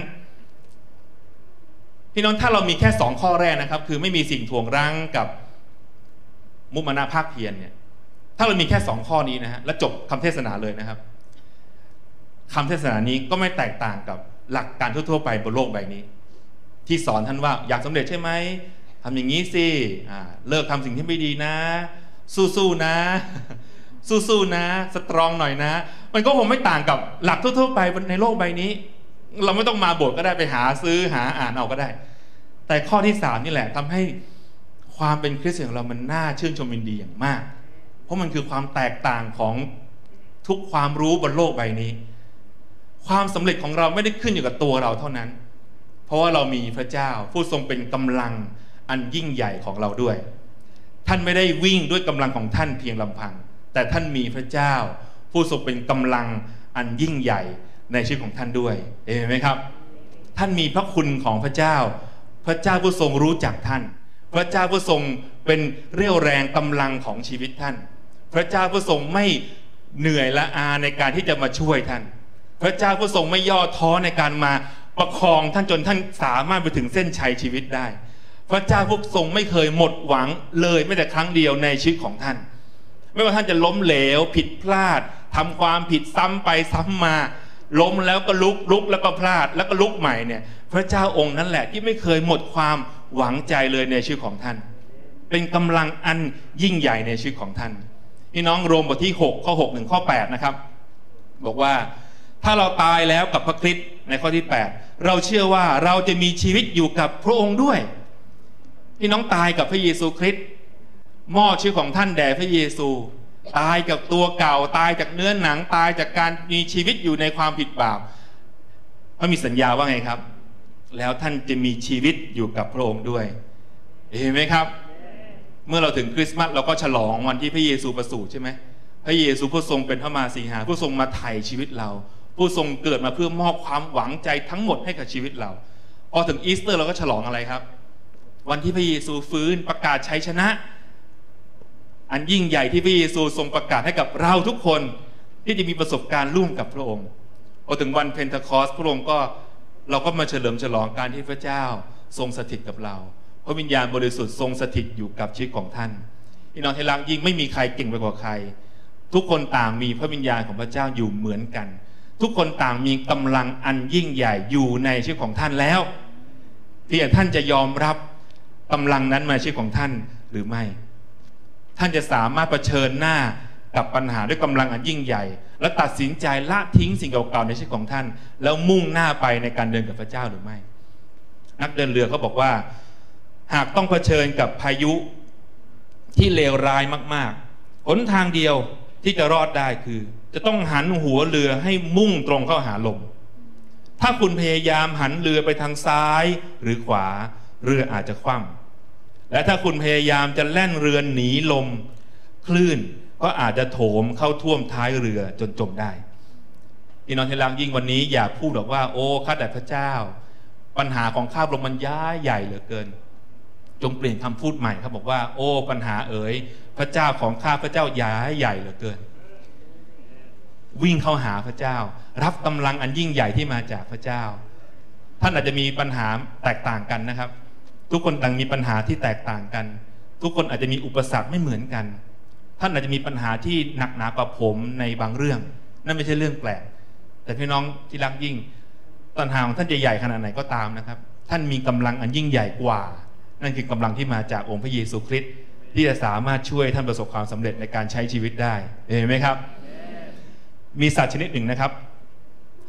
พี่น้องถ้าเรามีแค่สองข้อแรกนะครับคือไม่มีสิ่งถ่วงรั้งกับมุมานะภาคเพียรเนี่ยถ้าเรามีแค่สองข้อนี้นะฮะแล้วจบคำเทศนาเลยนะครับคำเทศนานี้ก็ไม่แตกต่างกับหลักการทั่วๆไปบนโลกใบนี้ที่สอนท่านว่าอยากสำเร็จใช่ไหมทำอย่างนี้สิเลิกทำสิ่งที่ไม่ดีนะสู้ๆนะสู้ๆนะสตรองหน่อยนะมันก็คงไม่ต่างกับหลักทั่วๆไปในโลกใบนี้เราไม่ต้องมาโบสถ์ก็ได้ไปหาซื้อหาอ่านเอาก็ได้แต่ข้อที่สามนี่แหละทำให้ความเป็นคริสเตียนของเรามันน่าชื่นชมยินดีอย่างมากเพราะมันคือความแตกต่างของทุกความรู้บนโลกใบนี้ความสำเร็จของเราไม่ได้ขึ้นอยู่กับตัวเราเท่านั้นเพราะว่าเรามีพระเจ้าผู้ทรงเป็นกำลังอันยิ่งใหญ่ของเราด้วยท่านไม่ได้วิ่งด้วยกำลังของท่านเพียงลำพังแต่ท่านมีพระเจ้าผู้ทรงเป็นกำลังอันยิ่งใหญ่ในชีวิตของท่านด้วยเห็นไหมครับท่านมีพระคุณของพระเจ้าพระเจ้าผู้ทรงรู้จักท่านพระเจ้าผู้ทรงเป็นเรี่ยวแรงกำลังของชีวิตท่านพระเจ้าผู้ทรงไม่เหนื่อยละอาในการที่จะมาช่วยท่านพระเจ้าผู้ทรงไม่ย่อท้อในการมาประคองท่านจนท่านสามารถไปถึงเส้นชัยชีวิตได้พระเจ้าผู้ทรงไม่เคยหมดหวังเลยแม้แต่ครั้งเดียวในชีวิตของท่านไม่ว่าท่านจะล้มเหลวผิดพลาดทำความผิดซ้ำไปซ้ำมาล้มแล้วก็ลุกลุกแล้วก็พลาดแล้วก็ลุกใหม่เนี่ยพระเจ้าองค์นั้นแหละที่ไม่เคยหมดความหวังใจเลยในชีวิตของท่านเป็นกำลังอันยิ่งใหญ่ในชีวิตของท่านพี่น้องโรมบทที่หกข้อหกถึงข้อแปดนะครับบอกว่าถ้าเราตายแล้วกับพระคริสต์ในข้อที่แปดเราเชื่อว่าเราจะมีชีวิตอยู่กับพระองค์ด้วยพี่น้องตายกับพระเยซูคริสต์มอบชีวิตของท่านแด่พระเยซูตายกับตัวเก่าตายจากเนื้อหนังตายจากการมีชีวิตอยู่ในความผิดบาปพระมีสัญญาว่าไงครับแล้วท่านจะมีชีวิตอยู่กับพระองค์ด้วยเห็นไหมครับเมื่อเราถึงคริสต์มาสเราก็ฉลองวันที่พระเยซูประสูติใช่ไหมพระเยซูผู้ทรงเป็นพระมาสีหาผู้ทรงมาไถ่ชีวิตเราผู้ทรงเกิดมาเพื่อมอบความหวังใจทั้งหมดให้กับชีวิตเราพอถึงอีสเตอร์เราก็ฉลองอะไรครับวันที่พระเยซูฟื้นประกาศชัยชนะอันยิ่งใหญ่ที่พระเยซูทรงประกาศให้กับเราทุกคนที่จะมีประสบการณ์ร่วมกับพระองค์พอถึงวันเพนทาคอสพระองค์ก็เราก็มาเฉลิมฉลองการที่พระเจ้าทรงสถิตกับเราพระวิญญาณบริสุทธิ์ทรงสถิตอยู่กับชีวิตของท่านพี่น้องที่รักยิ่งไม่มีใครเก่งไปกว่าใครทุกคนต่างมีพระวิญญาณของพระเจ้าอยู่เหมือนกันทุกคนต่างมีกำลังอันยิ่งใหญ่อยู่ในชีวิตของท่านแล้วที่ท่านจะยอมรับกำลังนั้นมาในชีวิตของท่านหรือไม่ท่านจะสามารถเผชิญหน้ากับปัญหาด้วยกำลังอันยิ่งใหญ่และตัดสินใจละทิ้งสิ่งเก่าๆในชีวิตของท่านแล้วมุ่งหน้าไปในการเดินกับพระเจ้าหรือไม่นักเดินเรือเขาบอกว่าหากต้องเผชิญกับพายุที่เลวร้ายมากๆหนทางเดียวที่จะรอดได้คือจะต้องหันหัวเรือให้มุ่งตรงเข้าหาลมถ้าคุณพยายามหันเรือไปทางซ้ายหรือขวาเรืออาจจะคว่ำและถ้าคุณพยายามจะแล่นเรือหนีลมคลื่นก็อาจจะโถมเข้าท่วมท้ายเรือจนจมได้พี่น้องที่รักยิ่งวันนี้อย่าพูดหรอกว่าโอ้ข้าแต่พระเจ้าปัญหาของข้าพระองค์มันย้ายใหญ่เหลือเกินจงเปลี่ยนคำพูดใหม่ครับบอกว่าโอ้ปัญหาเอ๋ยพระเจ้าของข้าพระเจ้าย้ายใหญ่เหลือเกินวิ่งเข้าหาพระเจ้ารับกำลังอันยิ่งใหญ่ที่มาจากพระเจ้าท่านอาจจะมีปัญหาแตกต่างกันนะครับทุกคนต่างมีปัญหาที่แตกต่างกันทุกคนอาจจะมีอุปสรรคไม่เหมือนกันท่านอาจจะมีปัญหาที่หนักหนากว่าผมในบางเรื่องนั่นไม่ใช่เรื่องแปลกแต่พี่น้องที่รักยิ่งปัญหาของท่านจะใหญ่ขนาดไหนก็ตามนะครับท่านมีกำลังอันยิ่งใหญ่กว่านั่นคือกำลังที่มาจากองค์พระเยซูคริสต์ที่จะสามารถช่วยท่านประสบความสำเร็จในการใช้ชีวิตได้เห็นไหมครับมีสัตว์ชนิดหนึ่งนะครับ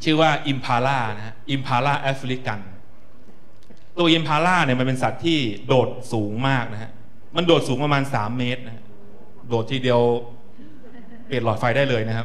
ชื่อว่าอิมพาล่านะฮะอิมพาล่าแอฟริกันตัวอิมพาล่าเนี่ยมันเป็นสัตว์ที่โดดสูงมากนะฮะมันโดดสูงประมาณสามเมตรนะโดดทีเดียวเปลี่ยนหลอดไฟได้เลยนะครับ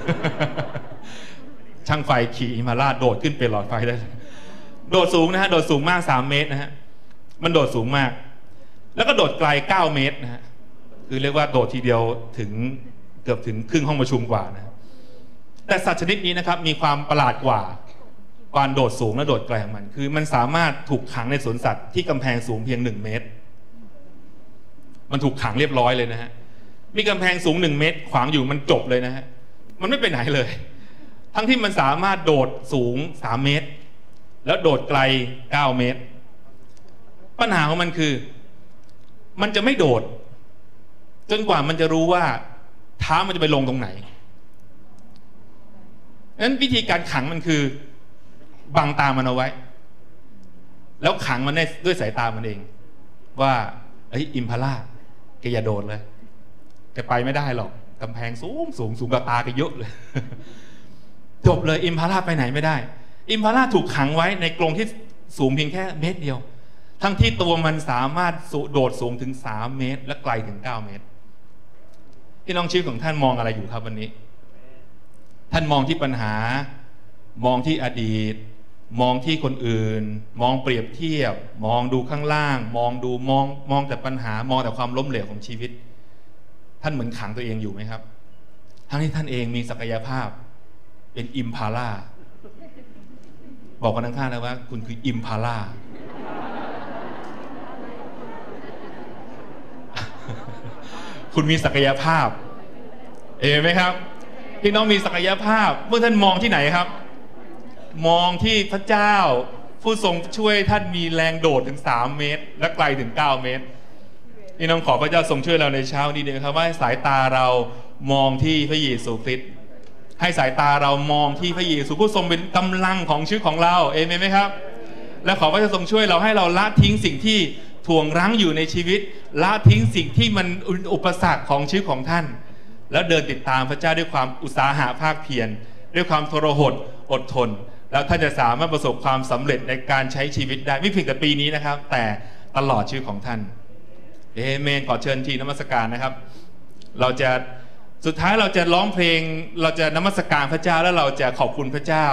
ช่างไฟขี่อิมพาล่าโดดขึ้นเปลี่ยนหลอดไฟได้โดดสูงนะฮะโดดสูงมากสามเมตรนะฮะมันโดดสูงมากแล้วก็โดดไกลเก้าเมตรนะฮะคือเรียกว่าโดดทีเดียวถึงเกือบถึงครึ่งห้องประชุมกว่านะแต่สัตว์ชนิดนี้นะครับมีความประหลาดกว่าการโดดสูงและโดดไกลของมันคือมันสามารถถูกขังในสวนสัตว์ที่กำแพงสูงเพียงหนึ่งเมตรมันถูกขังเรียบร้อยเลยนะฮะมีกำแพงสูงหนึ่งเมตรขวางอยู่มันจบเลยนะฮะมันไม่ไปไหนเลยทั้งที่มันสามารถโดดสูงสามเมตรแล้วโดดไกลเก้าเมตรปัญหาของมันคือมันจะไม่โดดจนกว่ามันจะรู้ว่าเท้ามันจะไปลงตรงไหนนั้นวิธีการขังมันคือบังตามันเอาไว้แล้วขังมันได้ด้วยสายตามันเองว่าเฮ้ยอิมพาล่าแกอย่าโดดเลยแกไปไม่ได้หรอกกำแพงสูงสูงสูงกว่าตาแกเยอะเลยจบเลยอิมพาล่าไปไหนไม่ได้อิมพาล่าถูกขังไว้ในกรงที่สูงเพียงแค่เมตรเดียวทั้งที่ตัวมันสามารถโดดสูงถึงสามเมตรและไกลถึงเก้าเมตรพี่น้องชีวิตของท่านมองอะไรอยู่ครับวันนี้ท่านมองที่ปัญหามองที่อดีตมองที่คนอื่นมองเปรียบเทียบมองดูข้างล่างมองดูมองมองแต่ปัญหามองแต่ความล้มเหลวของชีวิตท่านเหมือนขังตัวเองอยู่ไหมครับทั้งที่ท่านเองมีศักยภาพเป็นอิมพาล่าบอกกันข้างๆนะว่าคุณคืออิมพาล่าคุณมีศักยภาพเห็นไหมครับพี่น้องมีศักยภาพเมื่อท่านมองที่ไหนครับมองที่พระเจ้าผู้ทรงช่วยท่านมีแรงโดดถึงสามเมตรและไกลถึงเก้าเมตรพี่น้องขอพระเจ้าทรงช่วยเราในเช้านี้ด้วยครับว่าให้สายตาเรามองที่พระเยซูคริสต์ให้สายตาเรามองที่พระเยซูผู้ทรงเป็นกำลังของชีวิตของเราเอเมนไหมครับและขอพระเจ้าทรงช่วยเราให้เราละทิ้งสิ่งที่ถ่วงรั้งอยู่ในชีวิตละทิ้งสิ่งที่มันอุปสรรคของชีวิตของท่านแล้วเดินติดตามพระเจ้าด้วยความอุตสาหะภาคเพียรด้วยความทรหดอดทนแล้วท่านจะสามารถประสบความสำเร็จในการใช้ชีวิตได้ไม่เพียงแต่ปีนี้นะครับแต่ตลอดชีวิตของท่านเอเมนขอเชิญทีนมัสการนะครับเราจะสุดท้ายเราจะร้องเพลงเราจะนมัสการพระเจ้าแล้วเราจะขอบคุณพระเจ้า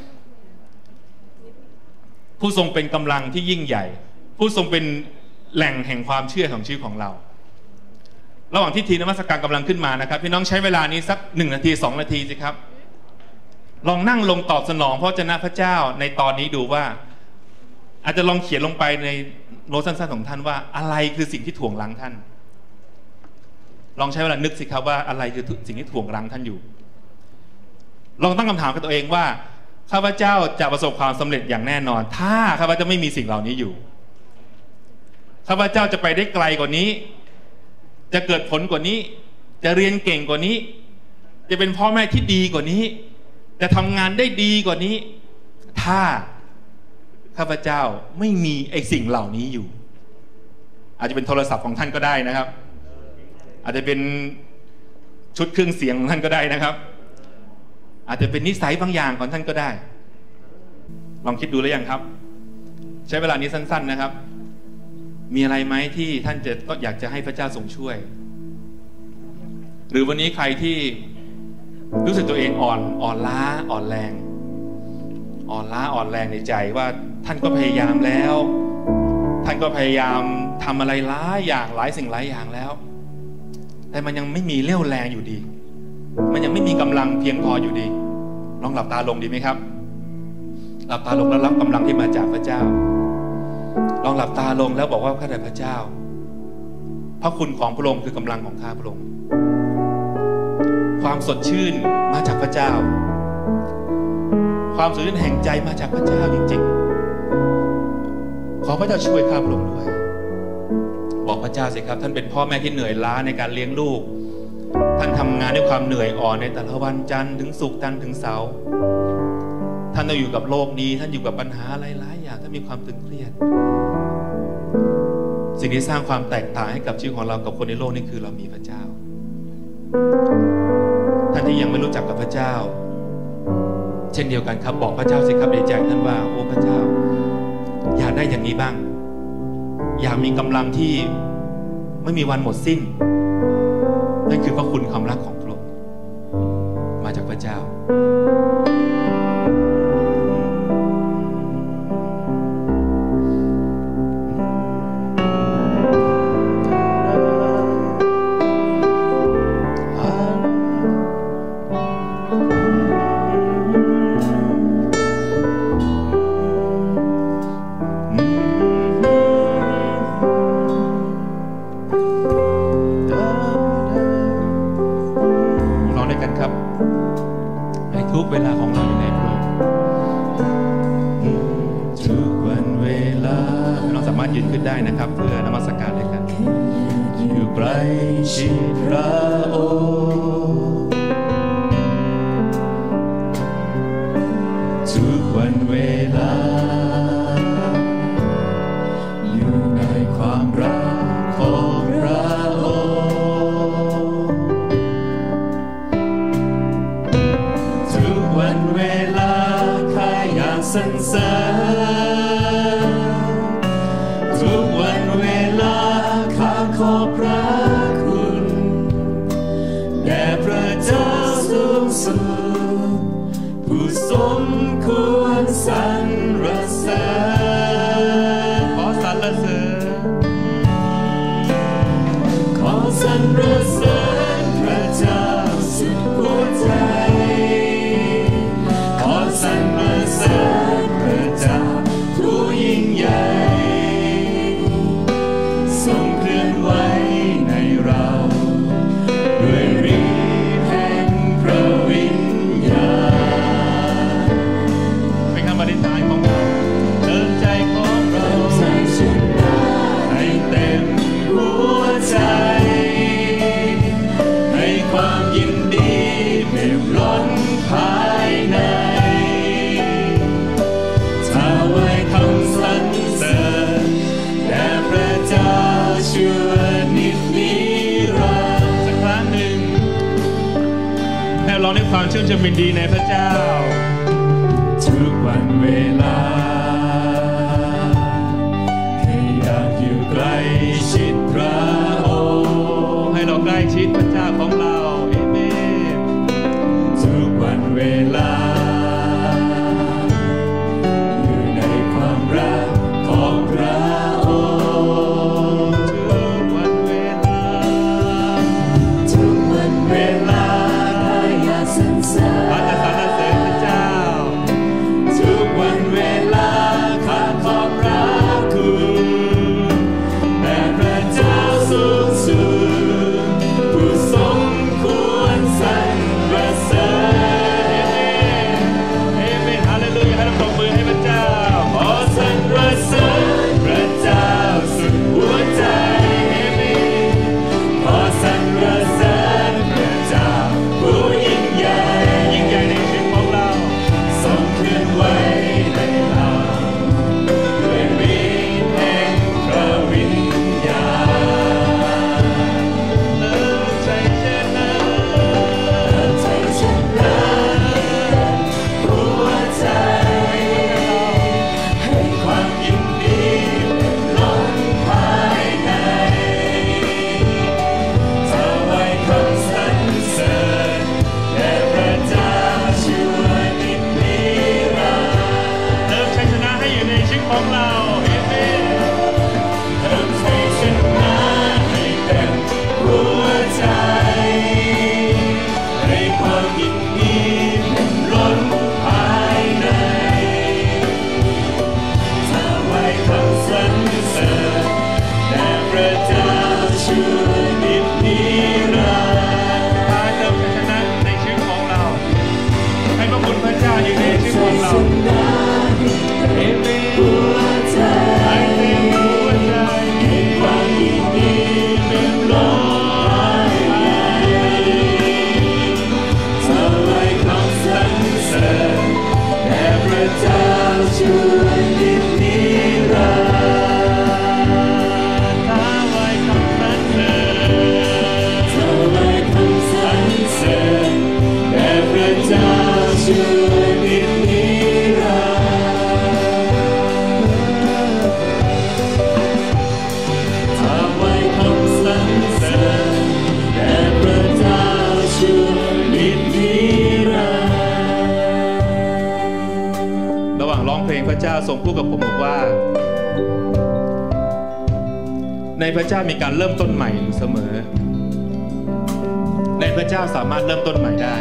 ผู้ทรงเป็นกำลังที่ยิ่งใหญ่ผู้ทรงเป็นแหล่งแห่งความเชื่อของชีวิตของเราระหว่างที่ทีนมัสการกำลังขึ้นมานะครับพี่น้องใช้เวลานี้สักหนึ่งนาทีสองนาทีสิครับลองนั่งลงตอบสนองพระวจนะพระเจ้าในตอนนี้ดูว่าอาจจะลองเขียนลงไปในโน้ตสั้นๆของท่านว่าอะไรคือสิ่งที่ถ่วงรั้งท่านลองใช้เวลานึกสิครับว่าอะไรคือสิ่งที่ถ่วงรั้งท่านอยู่ลองตั้งคำถามกับตัวเองว่าข้าพเจ้าจะประสบความสำเร็จอย่างแน่นอนถ้าข้าพเจ้าไม่มีสิ่งเหล่านี้อยู่ข้าพเจ้าจะไปได้ไกลกว่านี้จะเกิดผลกว่านี้จะเรียนเก่งกว่านี้จะเป็นพ่อแม่ที่ดีกว่านี้จะทำงานได้ดีกว่านี้ถ้าข้าพเจ้าไม่มีไอ้สิ่งเหล่านี้อยู่อาจจะเป็นโทรศัพท์ของท่านก็ได้นะครับอาจจะเป็นชุดเครื่องเสียงของท่านก็ได้นะครับอาจจะเป็นนิสัยบางอย่างของท่านก็ได้ลองคิดดูแล้วยังครับใช้เวลานี้สั้นๆนะครับมีอะไรไหมที่ท่านจะก็อยากจะให้พระเจ้าทรงช่วยหรือวันนี้ใครที่รู้สึกตัวเองอ่อนอ่อนล้าอ่อนแรงอ่อนล้าอ่อนแรงในใจว่าท่านก็พยายามแล้วท่านก็พยายามทำอะไรหลายอย่างหลายสิ่งหลายอย่างแล้วแต่มันยังไม่มีเรี่ยวแรงอยู่ดีมันยังไม่มีกำลังเพียงพออยู่ดีลองหลับตาลงดีไหมครับหลับตาลงแล้วรับกำลังที่มาจากพระเจ้าลองหลับตาลงแล้วบอกว่าข้าแต่พระเจ้าพระคุณของพระองค์คือกำลังของข้าพระองค์ความสดชื่นมาจากพระเจ้าความสดชื่นแห่งใจมาจากพระเจ้าจริงๆขอพระเจ้าช่วยข้าพระองค์ด้วยบอกพระเจ้าสิครับท่านเป็นพ่อแม่ที่เหนื่อยล้าในการเลี้ยงลูกท่านทำงานด้วยความเหนื่อยอ่อนในแต่ละวันจันทร์ถึงศุกร์จันทร์ถึงเสาร์ท่านต้องอยู่กับโลกนี้ท่านอยู่กับปัญหาหลายๆอย่างท่านมีความตึงเครียดสิ่งที่สร้างความแตกต่างให้กับชีวิตของเรากับคนในโลกนี้คือเรามีพระเจ้าท่านที่ยังไม่รู้จักกับพระเจ้าเช่นเดียวกันครับบอกพระเจ้าสิครับในใจท่านว่าโอ้พระเจ้าอยากได้อย่างนี้บ้างอยากมีกำลังที่ไม่มีวันหมดสิ้นนั่นคือพระคุณความรักของพระองค์มาจากพระเจ้าเวลาของเราอยู่ในพระองค์ทุกวันเวลาเราสามารถยืนขึ้นได้นะครับเพื่อนมัสการด้วยกันอยู่ใกล้ชิดพระองค์ทุกวันเวลาอยู่ในความรักของพระองค์วันเวลาข้าอยากสรรเสริญทุกวันเวลาข้าขอบพระคุณแด่พระเจ้าสูงสุดผู้สมควรสรรเสริญขอสรรเสริญขอสรรเสริญพระเจ้าสุดหัวใจสรรเสริญพระเจ้าผู้ยิ่งใหญ่ทรงเคลื่อนไหวในเราด้วยฤทธิ์แห่งพระวิญญาณเป็นคำอธิษฐานของเราเติมใจของเราให้เต็มหัวใจให้ความยินดีเปี่ยมล้นภายในร้องด้วยความชื่นชมยินดีในพระเจ้าทุกวันเวลาให้อยากอยู่ใกล้ชิดพระองค์ให้เราใกล้ชิดพระเจ้าของเราเอเมนทุกวันเวลาอยู่ในความรักของพระองค์ทุกวันเวลาทุกวันเวลาพระจะสรรเสริญพระเจ้าทุกวันเวลาทรงพูดกับผมบอกว่าในพระเจ้ามีการเริ่มต้นใหม่อยู่เสมอในพระเจ้าสามารถเริ่มต้นใหม่ได้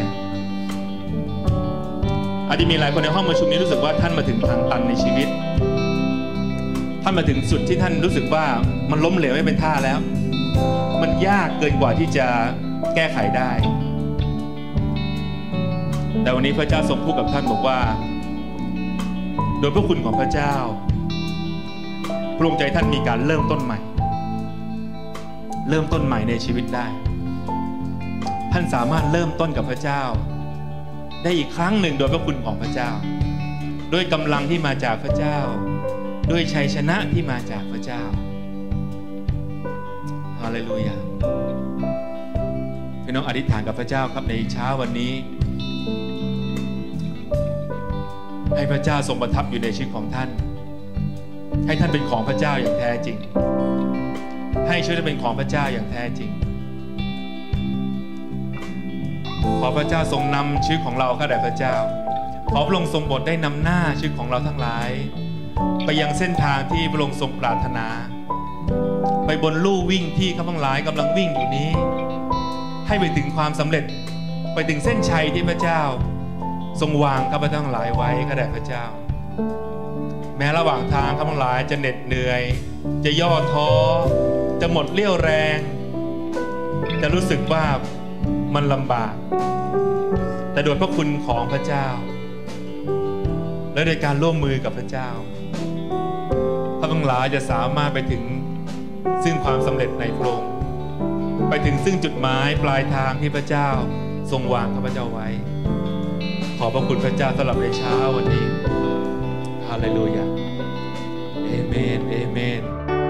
อาจจะมีหลายคนในห้องประชุมนี้รู้สึกว่าท่านมาถึงทางตันในชีวิตท่านมาถึงจุดที่ท่านรู้สึกว่ามันล้มเหลวไม่เป็นท่าแล้วมันยากเกินกว่าที่จะแก้ไขได้แต่วันนี้พระเจ้าทรงพูดกับท่านบอกว่าโดยพระคุณของพระเจ้าพระองค์ใจท่านมีการเริ่มต้นใหม่เริ่มต้นใหม่ในชีวิตได้ท่านสามารถเริ่มต้นกับพระเจ้าได้อีกครั้งหนึ่งโดยพระคุณของพระเจ้าด้วยกำลังที่มาจากพระเจ้าด้วยชัยชนะที่มาจากพระเจ้าฮาเลลูยาพี่น้องอธิษฐานกับพระเจ้าครับในเช้าวันนี้ให้พระเจ้าทรงประทับอยู่ในชีวิตของท่านให้ท่านเป็นของพระเจ้าอย่างแท้จริงให้ชีวิตท่านเป็นของพระเจ้าอย่างแท้จริงขอพระเจ้าทรงนำชีวิตของเราข้าแต่พระเจ้าขอพระองค์ทรงโปรดได้นำหน้าชีวิตของเราทั้งหลายไปยังเส้นทางที่พระองค์ทรงปรารถนาไปบนลู่วิ่งที่ข้าทั้งหลายกำลังวิ่งอยู่นี้ให้ไปถึงความสำเร็จไปถึงเส้นชัยที่พระเจ้าทรงวางข้าพเจ้าทั้งหลายไว้ข้าแต่พระเจ้าแม้ระหว่างทางข้าทั้งหลายจะเหน็ดเหนื่อยจะย่อท้อจะหมดเรี่ยวแรงจะรู้สึกว่ามันลำบากแต่โดยพระคุณของพระเจ้าและโดยการร่วมมือกับพระเจ้าข้าทั้งหลายจะสามารถไปถึงซึ่งความสำเร็จในพระองค์ไปถึงซึ่งจุดหมายปลายทางที่พระเจ้าทรงวางข้าพเจ้าไว้ขอบพระคุณพระเจ้าสำหรับในเช้าวันนี้ฮาเลลูยาเอเมนเอเมน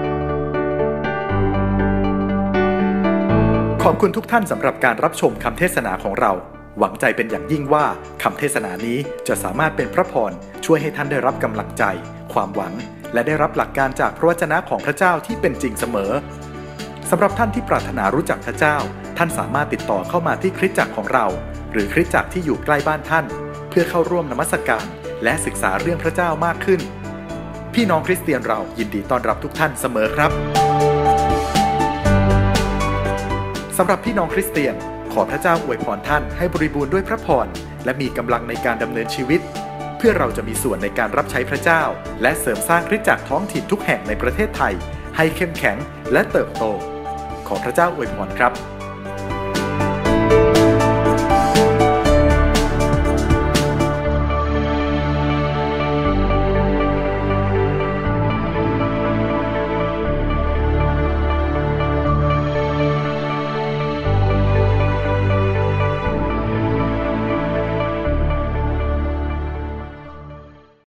ขอบคุณทุกท่านสำหรับการรับชมคำเทศนาของเราหวังใจเป็นอย่างยิ่งว่าคำเทศนานี้จะสามารถเป็นพระพรช่วยให้ท่านได้รับกำลังใจความหวังและได้รับหลักการจากพระวจนะของพระเจ้าที่เป็นจริงเสมอสำหรับท่านที่ปรารถนารู้จักพระเจ้าท่านสามารถติดต่อเข้ามาที่คริสตจักรของเราหรือคริสตจักรที่อยู่ใกล้บ้านท่านเพื่อเข้าร่วมนมัสการและศึกษาเรื่องพระเจ้ามากขึ้นพี่น้องคริสเตียนเรายินดีต้อนรับทุกท่านเสมอครับสำหรับพี่น้องคริสเตียนขอพระเจ้าอวยพรท่านให้บริบูรณ์ด้วยพระพรและมีกำลังในการดำเนินชีวิตเพื่อเราจะมีส่วนในการรับใช้พระเจ้าและเสริมสร้างคริสตจักรท้องถิ่นทุกแห่งในประเทศไทยให้เข้มแข็งและเติบโตขอพระเจ้าอวยพรครับ